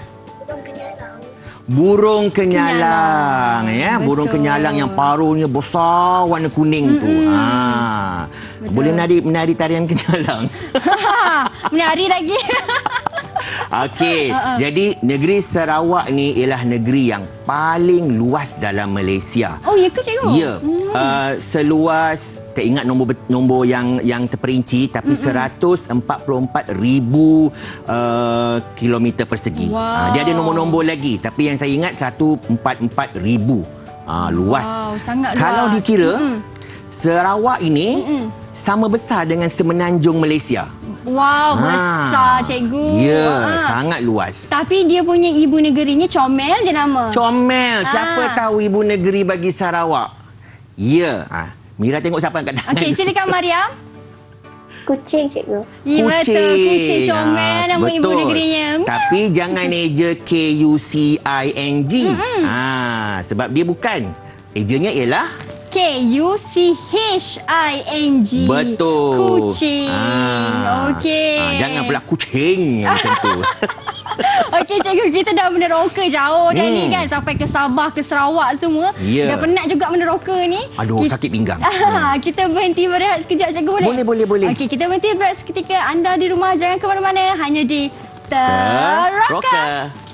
Burung kenyalang, Kenyalang. ya, burung Betul. kenyalang yang paruhnya besar warna kuning tu. Ha. Boleh menari menari tarian kenyalang. Menari lagi. Okey, uh-uh. jadi negeri Sarawak ni ialah negeri yang paling luas dalam Malaysia. Oh, ya ke cikgu? Ya, hmm. uh, seluas tak ingat nombor nombor yang yang terperinci tapi mm-hmm. seratus empat puluh empat ribu uh, kilometer persegi. Wow. Uh, dia ada nombor-nombor lagi tapi yang saya ingat seratus empat puluh empat ribu. Uh, luas. Wow, sangat luas. Kalau dikira Mm-mm. Sarawak ini Mm-mm. sama besar dengan semenanjung Malaysia. Wow, Ha. besar cikgu. Ya, Ha. sangat luas. Tapi dia punya ibu negerinya Comel je nama. Comel. Siapa Ah. tahu ibu negeri bagi Sarawak? Ya. Ha. Mira tengok siapa angkat tangan. Okey, silakan Mariam. Kucing, cikgu. Ya, betul. Kucing Comel Ha, nama ibu betul. negerinya. Tapi jangan eja K U C I N G. Ha, sebab dia bukan. Ejanya ialah K U C H I N G. betul. Kucing. Ha. Okey. Ha, jangan pula kucing macam tu. Okey cikgu, kita dah meneroka jauh dah Hmm. ni kan sampai ke Sabah, ke Sarawak semua. Ya. Dah penat juga meneroka ni. Aduh, Kita- sakit pinggang. Ah, kita berhenti berehat sekejap cikgu boleh? Boleh, boleh, boleh. Okey, kita berhenti berehat seketika. Anda di rumah jangan ke mana-mana, hanya di Teroka. Teroka.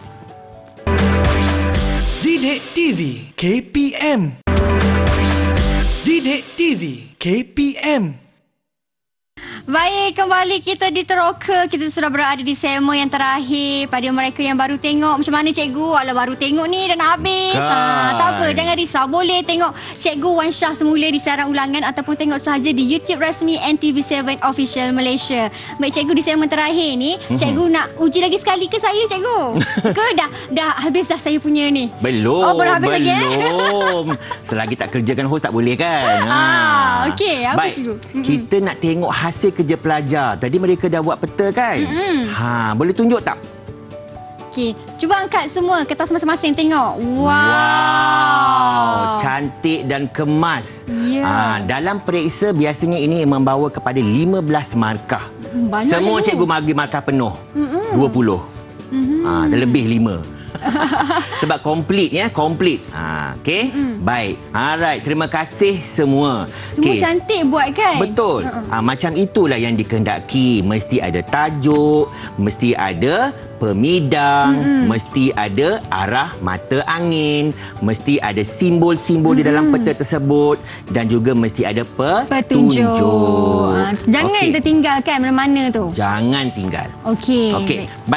Didik T V K P M. Didik T V K P M. Baik, kembali kita di Teroka. Kita sudah berada di segmen yang terakhir. Pada mereka yang baru tengok, macam mana cikgu? Alah, baru tengok ni dah nak habis. Kan. Ha, tak apa, jangan risau. Boleh tengok Cikgu Wan Syah semula di siaran ulangan ataupun tengok sahaja di YouTube rasmi N T V tujuh Official Malaysia. Baik cikgu, di segmen terakhir ni, Mhm. cikgu nak uji lagi sekali ke saya cikgu? Ke dah dah habis dah saya punya ni? Belum. Oh, belum habis belum. lagi, eh? Selagi tak kerjakan host tak boleh kan? Ah, okey. Apa, Baik. cikgu? Mm-mm. Kita nak tengok hasil kerja pelajar. Tadi mereka dah buat peta kan? Mm-mm. Ha, boleh tunjuk tak? Okey, cuba angkat semua kertas masing-masing tengok. Wow. Wow, cantik dan kemas. Ya. Ha, dalam periksa biasanya ini membawa kepada lima belas markah. Banyak, Semua cikgu. cikgu bagi markah penuh. Mm-mm. dua puluh. Mm-hmm. Ha, terlebih lima. Sebab komplit ya, komplit. Ha, okey. Mm. Baik. Alright, terima kasih semua. Semua Okey. cantik buat kan? Betul. Ha, macam itulah yang dikehendaki. Mesti ada tajuk, mesti ada pemidang, mm-hmm. mesti ada arah mata angin, mesti ada simbol-simbol mm-hmm. di dalam peta tersebut dan juga mesti ada petunjuk. Petunjuk. Ha, jangan Okey. tertinggalkan mana-mana tu. Jangan tinggal. Okey. Okey, baik.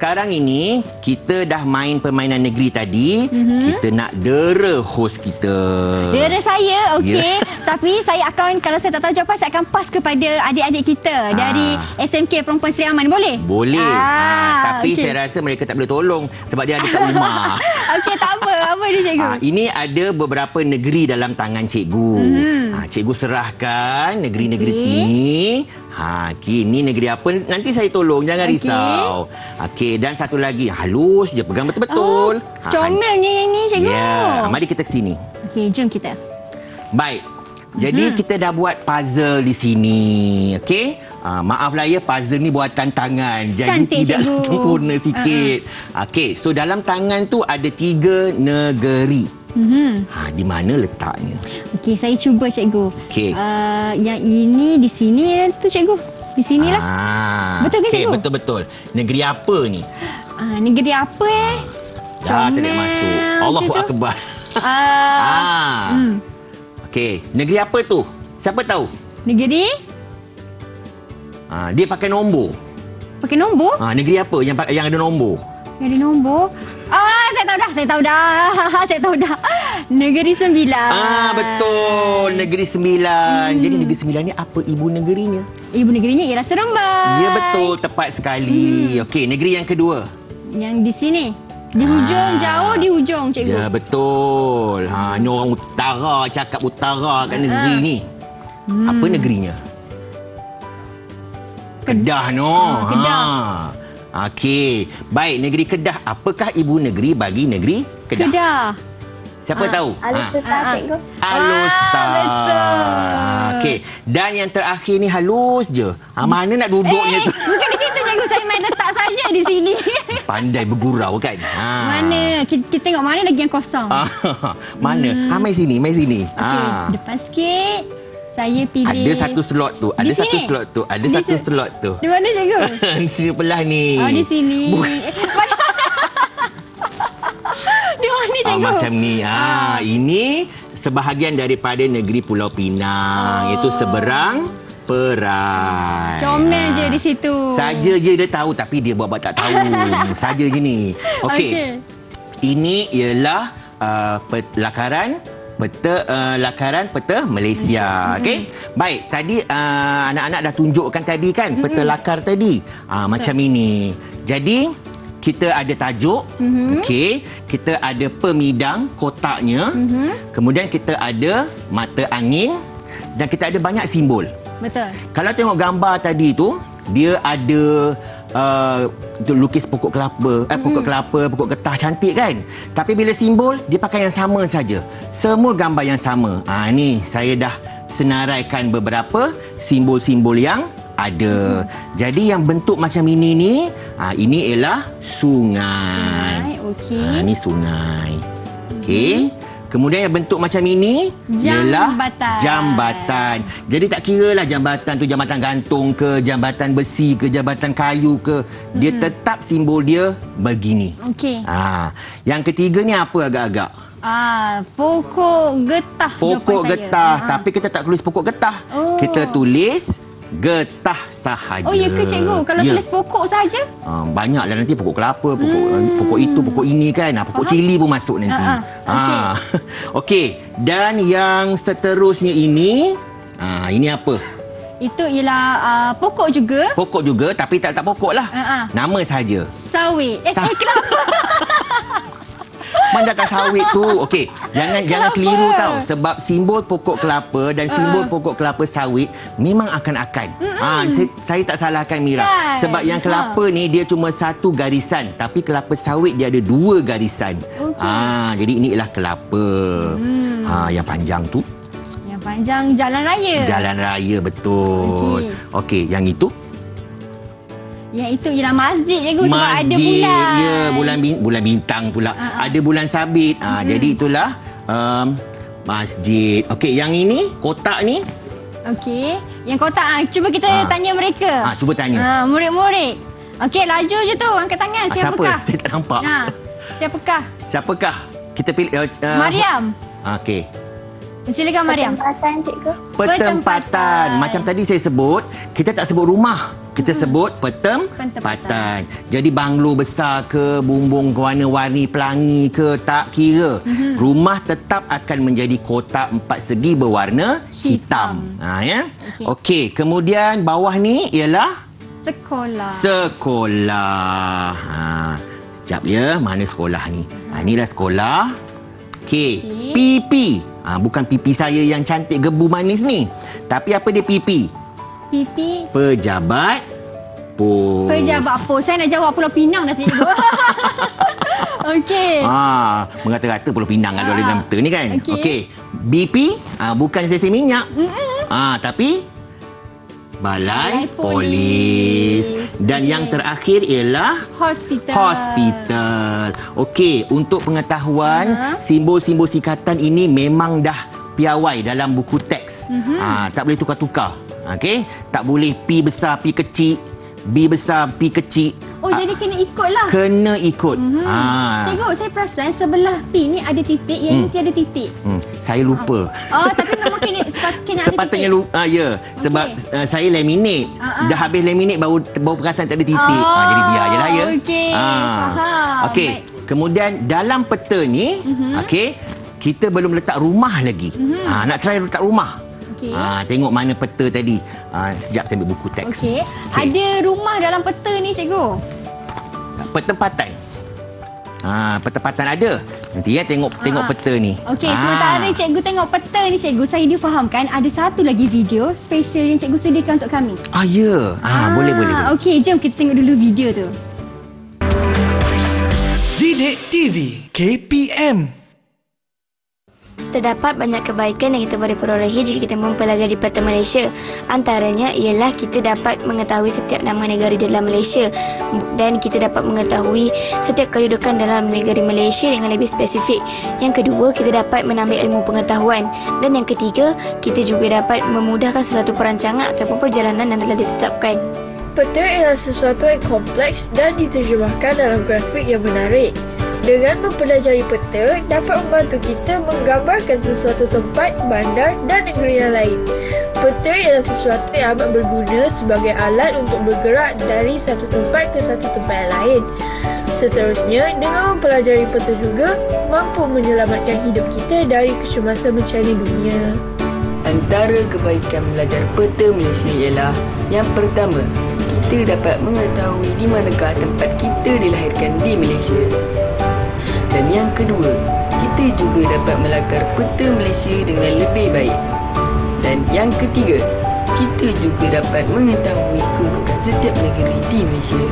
sekarang ini kita dah main permainan negeri tadi. Mm-hmm. Kita nak dera host kita. Dera saya, okey. Ya. Tapi saya akan, kalau saya tak tahu jawapan, saya akan pass kepada adik-adik kita ah. dari S M K Perempuan Seri Aman. Boleh? Boleh. Ah, ah, tapi okay. saya rasa mereka tak boleh tolong sebab dia ada kat rumah. Okey, tak apa. Apa dia, cikgu? Ah, ini ada beberapa negeri dalam tangan cikgu. Mm-hmm. Ah, cikgu serahkan negeri-negeri okay. ini. Ha, kini negeri apa? Nanti saya tolong, jangan okay. risau. Okey, dan satu lagi, halus je, pegang betul-betul. Oh, ha, comelnya yang ni, cikgu. Ya, mari kita ke sini. Okey, jom kita. Baik. Jadi hmm. kita dah buat puzzle di sini. Okey? Uh, maaflah ya, puzzle ni buatan tangan. Jadi cantik, tidak cikgu. sempurna sikit. Uh-huh. Okey, so dalam tangan tu ada tiga negeri. Hmm. Ha, di mana letaknya? Okey, saya cuba, cikgu. Okey. Uh, yang ini di sini tu, cikgu. Di sinilah. Ah, betul ke, okay, cikgu? Betul-betul. Negeri apa ni? Ah, negeri apa eh? Dah tidak masuk. Allahu Akbar. Uh, ah. Hmm. Okey, negeri apa tu? Siapa tahu? Negeri? Ah, dia pakai nombor. Pakai nombor? Ah, negeri apa yang yang ada nombor? Yang ada nombor? Ah, saya tahu dah, saya tahu dah. saya tahu dah. Negeri Sembilan. Ah, betul. Negeri Sembilan. Hmm. Jadi Negeri Sembilan ni apa ibu negerinya? Ibu negerinya ialah Seremban. Ya, betul. Tepat sekali. Hmm. Okey, negeri yang kedua. Yang di sini. Di hujung, ah. jauh di hujung, cikgu. Ya, betul. Ha, ni orang utara cakap utara kat negeri ah. ni. Hmm. Apa negerinya? Kedah, no. Ah, Kedah. Ha. Okey. Baik, negeri Kedah. Apakah ibu negeri bagi negeri Kedah? Kedah. Siapa ah. tahu? Alustar, ha. cikgu. Alustar. Ah, betul. Okey. Dan yang terakhir ni halus je. Ha, mana nak duduknya eh, tu? Bukan di situ, cikgu. Saya main letak saja di sini. Pandai bergurau kan? Ha. Mana? Kita, kita tengok mana lagi yang kosong. Mana? Hmm. Ha, mai sini, mai sini. Okey, ha. depan sikit. Saya pilih. Ada satu slot tu. Ada di satu sini? slot tu. Ada di satu se- slot tu. Di mana, cikgu? Di sini belah ni. Oh, di sini. Di mana, cikgu? Ah, macam ni. Ah, ah, ini sebahagian daripada negeri Pulau Pinang. Oh. Iaitu seberang Perai. Comel ha. je di situ. Saja je dia tahu tapi dia buat-buat tak tahu. Saja je ni. Okey. Okay. Ini ialah uh, lakaran peta uh, lakaran peta Malaysia. Okey. Baik, tadi uh, anak-anak dah tunjukkan tadi kan peta lakar tadi. Uh, macam ini. Jadi kita ada tajuk, mm-hmm. okey, kita ada pemidang kotaknya, mm-hmm. kemudian kita ada mata angin dan kita ada banyak simbol. Betul. Kalau tengok gambar tadi tu, dia ada uh, lukis pokok kelapa, eh, pokok mm. kelapa, pokok getah, cantik kan? Tapi bila simbol, dia pakai yang sama saja. Semua gambar yang sama. Ah, ni saya dah senaraikan beberapa simbol-simbol yang ada. Hmm. Jadi yang bentuk macam ini ni, ha, ini ialah sungai. Sungai, okey. Ha, ni sungai. Okey. Hmm. Kemudian yang bentuk macam ini ialah jambatan. Jambatan. Jadi tak kiralah jambatan tu jambatan gantung ke, jambatan besi ke, jambatan kayu ke, dia hmm. tetap simbol dia begini. Okey. Ha, yang ketiga ni apa agak-agak? Ah, pokok getah. Pokok getah, ha. Tapi kita tak tulis pokok getah. Oh. Kita tulis getah sahaja. Oh, ya ke, cikgu? Kalau ya. tulis pokok saja? Uh, banyaklah nanti pokok kelapa, pokok hmm. pokok itu, pokok ini kan. Pokok Faham? Cili pun masuk nanti. Uh, uh. Okey. Uh. Okey, dan yang seterusnya ini, uh, ini apa? Itu ialah uh, pokok juga. Pokok juga, tapi tak tak pokok lah. Uh, uh. Nama sahaja. Sawit. Eh, Sa- eh kelapa. Mandangkan sawit tu, okey, jangan kelapa. Jangan keliru tau, sebab simbol pokok kelapa dan simbol uh. pokok kelapa sawit memang akan-akan. Ha, saya, saya tak salahkan Mira, kan? Sebab yang kelapa ha. ni dia cuma satu garisan, tapi kelapa sawit dia ada dua garisan. Okay. Ha, jadi ini ialah kelapa. Hmm. Ha, yang panjang tu. Yang panjang jalan raya. Jalan raya, betul. Okey, okay, yang itu. Yang itu ialah masjid, cikgu, sebab masjid, ada bulan. Ya, bulan bulan bintang pula. Uh-huh. Ada bulan sabit. Ah, uh-huh. Jadi itulah um, masjid. Okey, yang ini kotak ni. Okey, yang kotak ah, cuba kita uh. tanya mereka. Ah, cuba tanya. Ah, murid-murid. Okey, laju je tu, angkat tangan. Ah, siapakah? siapa? Saya tak nampak. Ha. Siapakah? Siapakah? Kita pilih uh, uh, Mariam. Okey. Silakan Mariam. Pertempatan, cikgu. Pertempatan. Pertempatan. Macam tadi saya sebut, kita tak sebut rumah. kita sebut petempatan. Jadi banglo besar ke, bumbung warna-warni pelangi ke, tak kira. Mm-hmm. Rumah tetap akan menjadi kotak empat segi berwarna hitam. hitam. Ha, ya? Okey, okay, kemudian bawah ni ialah sekolah. Sekolah. Ha, sekejap ya, mana sekolah ni? Ha, inilah sekolah. Okey, okay. P P. Ha, bukan pipi saya yang cantik gebu manis ni. Tapi apa dia P P? P P. Pejabat pos. Pejabat pos. Saya nak jawab Pulau Pinang dah cikgu. Okey. Ah, mengata-kata Pulau Pinang ada dalam peta ni kan. Okey. Okay. B P ah, bukan stesen minyak. Mm-mm. Ah, tapi Balai, Balai Polis. Polis. Dan okay. yang terakhir ialah hospital. Hospital. Okey, untuk pengetahuan, uh-huh. simbol-simbol sikatan ini memang dah piawai dalam buku teks. Uh-huh. Ah, tak boleh tukar-tukar. Okey, tak boleh P besar, P kecil, B besar, P kecil. Oh, ah, jadi kena ikutlah. Kena ikut. Mm-hmm. Ah. Cikgu, saya perasan sebelah P ni ada titik, yang hmm. ni tiada titik. Hmm. Saya lupa. Oh, tapi memang kena sepatutnya, sepatutnya ada titik. Lu, ah, ya, sebab okay. uh, saya laminate. Uh-huh. Dah habis laminate baru baru perasan tak ada titik. Oh, ah, jadi biar je lah ya. Okey. Ah. Faham. Okey. Kemudian dalam peta ni, mm-hmm. okey, kita belum letak rumah lagi. Mm-hmm. Ah, nak try letak rumah. Okay. Ha, tengok mana peta tadi. Ha, sekejap saya ambil buku teks. Okey. Okay. Ada rumah dalam peta ni, cikgu? Pertempatan. Ha, pertempatan ada. Nanti ya tengok ha. tengok peta ni. Okey, ha. sementara cikgu tengok peta ni, cikgu, saya difahamkan ada satu lagi video special yang cikgu sediakan untuk kami. Ah, ya. Ha, ha. boleh boleh. boleh. Okey, jom kita tengok dulu video tu. Didik T V K P M. Terdapat banyak kebaikan yang kita boleh perolehi jika kita mempelajari peta Malaysia. Antaranya ialah kita dapat mengetahui setiap nama negara dalam Malaysia dan kita dapat mengetahui setiap kedudukan dalam negara Malaysia dengan lebih spesifik. Yang kedua, kita dapat menambah ilmu pengetahuan. Dan yang ketiga, kita juga dapat memudahkan sesuatu perancangan ataupun perjalanan yang telah ditetapkan. Peta ialah sesuatu yang kompleks dan diterjemahkan dalam grafik yang menarik. Dengan mempelajari peta dapat membantu kita menggambarkan sesuatu tempat, bandar dan negeri yang lain. Peta ialah sesuatu yang amat berguna sebagai alat untuk bergerak dari satu tempat ke satu tempat yang lain. Seterusnya, dengan mempelajari peta juga mampu menyelamatkan hidup kita dari kecemasan bencana dunia. Antara kebaikan belajar peta Malaysia ialah yang pertama, kita dapat mengetahui di manakah tempat kita dilahirkan di Malaysia. Dan yang kedua, kita juga dapat melakar peta Malaysia dengan lebih baik. Dan yang ketiga, kita juga dapat mengetahui kedudukan setiap negeri di Malaysia.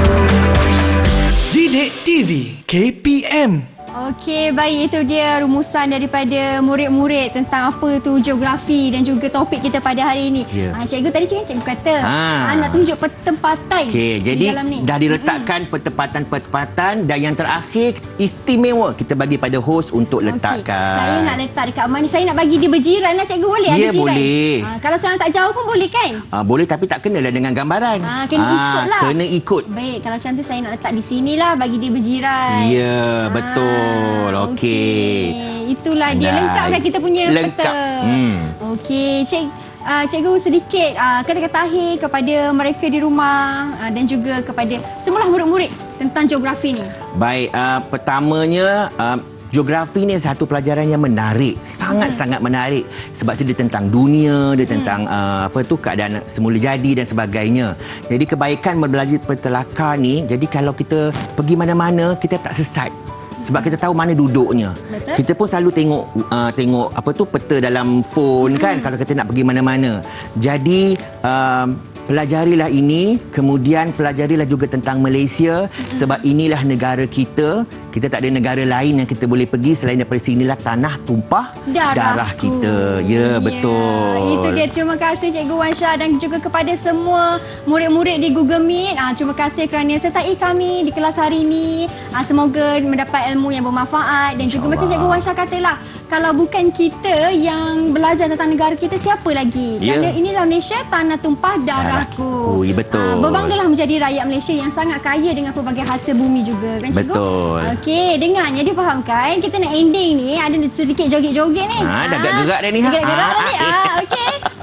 Didik T V K P M. Okey, baik, itu dia rumusan daripada murid-murid tentang apa tu geografi dan juga topik kita pada hari ini. Yeah. Ha, cikgu tadi cikgu, cikgu kata ha. Ha, nak tunjuk pertempatan. Okey, jadi dah diletakkan mm-hmm. pertempatan-pertempatan dan yang terakhir istimewa kita bagi pada host untuk letakkan. Okay. Saya nak letak dekat mana? Saya nak bagi dia berjiran lah, cikgu, boleh? Ya, ada jiran? Boleh. Ha, kalau seorang tak jauh pun boleh kan? Ha, boleh, tapi tak kenalah dengan gambaran. Ha, kena ha, ikut lah. Kena ikut. Baik, kalau macam tu saya nak letak di sinilah bagi dia berjiran. Ya, ha. betul. Okey. Okay. Itulah dia. Lengkap dah kita punya Lengkap. peta. Hmm. Okey. Cik, uh, cikgu sedikit uh, kata-kata akhir kepada mereka di rumah uh, dan juga kepada semua murid-murid tentang geografi ni. Baik. Uh, pertamanya, uh, geografi ni satu pelajaran yang menarik. Sangat-sangat hmm. menarik. Sebab dia tentang dunia, dia tentang hmm. uh, apa tu keadaan semula jadi dan sebagainya. Jadi kebaikan belajar petelakar ni, jadi kalau kita pergi mana-mana, kita tak sesat. Sebab kita tahu mana duduknya. Betul. Kita pun selalu tengok uh, tengok apa tu peta dalam phone kan hmm. kalau kita nak pergi mana-mana. Jadi uh, pelajarilah ini, kemudian pelajarilah juga tentang Malaysia hmm. sebab inilah negara kita. Kita tak ada negara lain yang kita boleh pergi selain daripada sinilah tanah tumpah darah, darah kita. Ya, yeah, betul. Itu dia. Terima kasih Cikgu Wan Shah dan juga kepada semua murid-murid di Google Meet. Ah, terima kasih kerana sertai kami di kelas hari ini. Ah, semoga mendapat ilmu yang bermanfaat dan juga macam Cikgu Wan Shah katalah, kalau bukan kita yang belajar tentang negara kita, siapa lagi? Yeah. Kerana inilah Malaysia, tanah tumpah darahku. Ya, betul. Ah, berbanggalah menjadi rakyat Malaysia yang sangat kaya dengan pelbagai hasil bumi juga kan Cikgu? Betul. Okey, dengarnya difahamkan kita nak ending ni ada sedikit joget-joget ni. Ha, dah gerak-gerak dah ni. Gerak-gerak dah ni. Ah, okey. Seperti biasa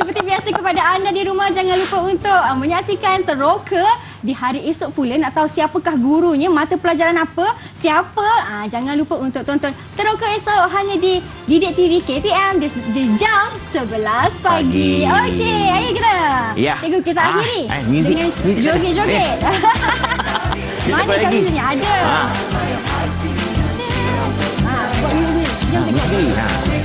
kasih kepada anda di rumah. Jangan lupa untuk uh, menyaksikan Teroka di hari esok pula. Nak tahu siapakah gurunya, mata pelajaran apa, siapa, uh, jangan lupa untuk tonton Teroka esok hanya di Didik T V K P M di, di jam sebelas pagi. Okey, ayo kita. Ya. Cikgu, kita Ah, akhiri eh, muzik, dengan muzik. joget-joget. Kita Mana buat kat lagi. sini? Ada. Ha. Ha, buat muzik. Jom Ha, dekat. mesti. Ha.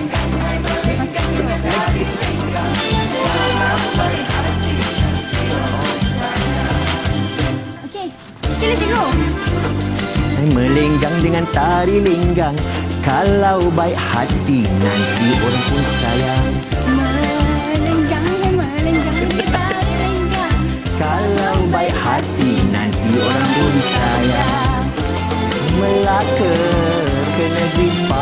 Okey. Sila cikgu. Melenggang dengan tari lenggang. Kalau baik hati nanti orang pun sayang. Melenggang, melenggang, tarik lenggang. Kalau baik hati nanti orang pun sayang. Melaka ke negeri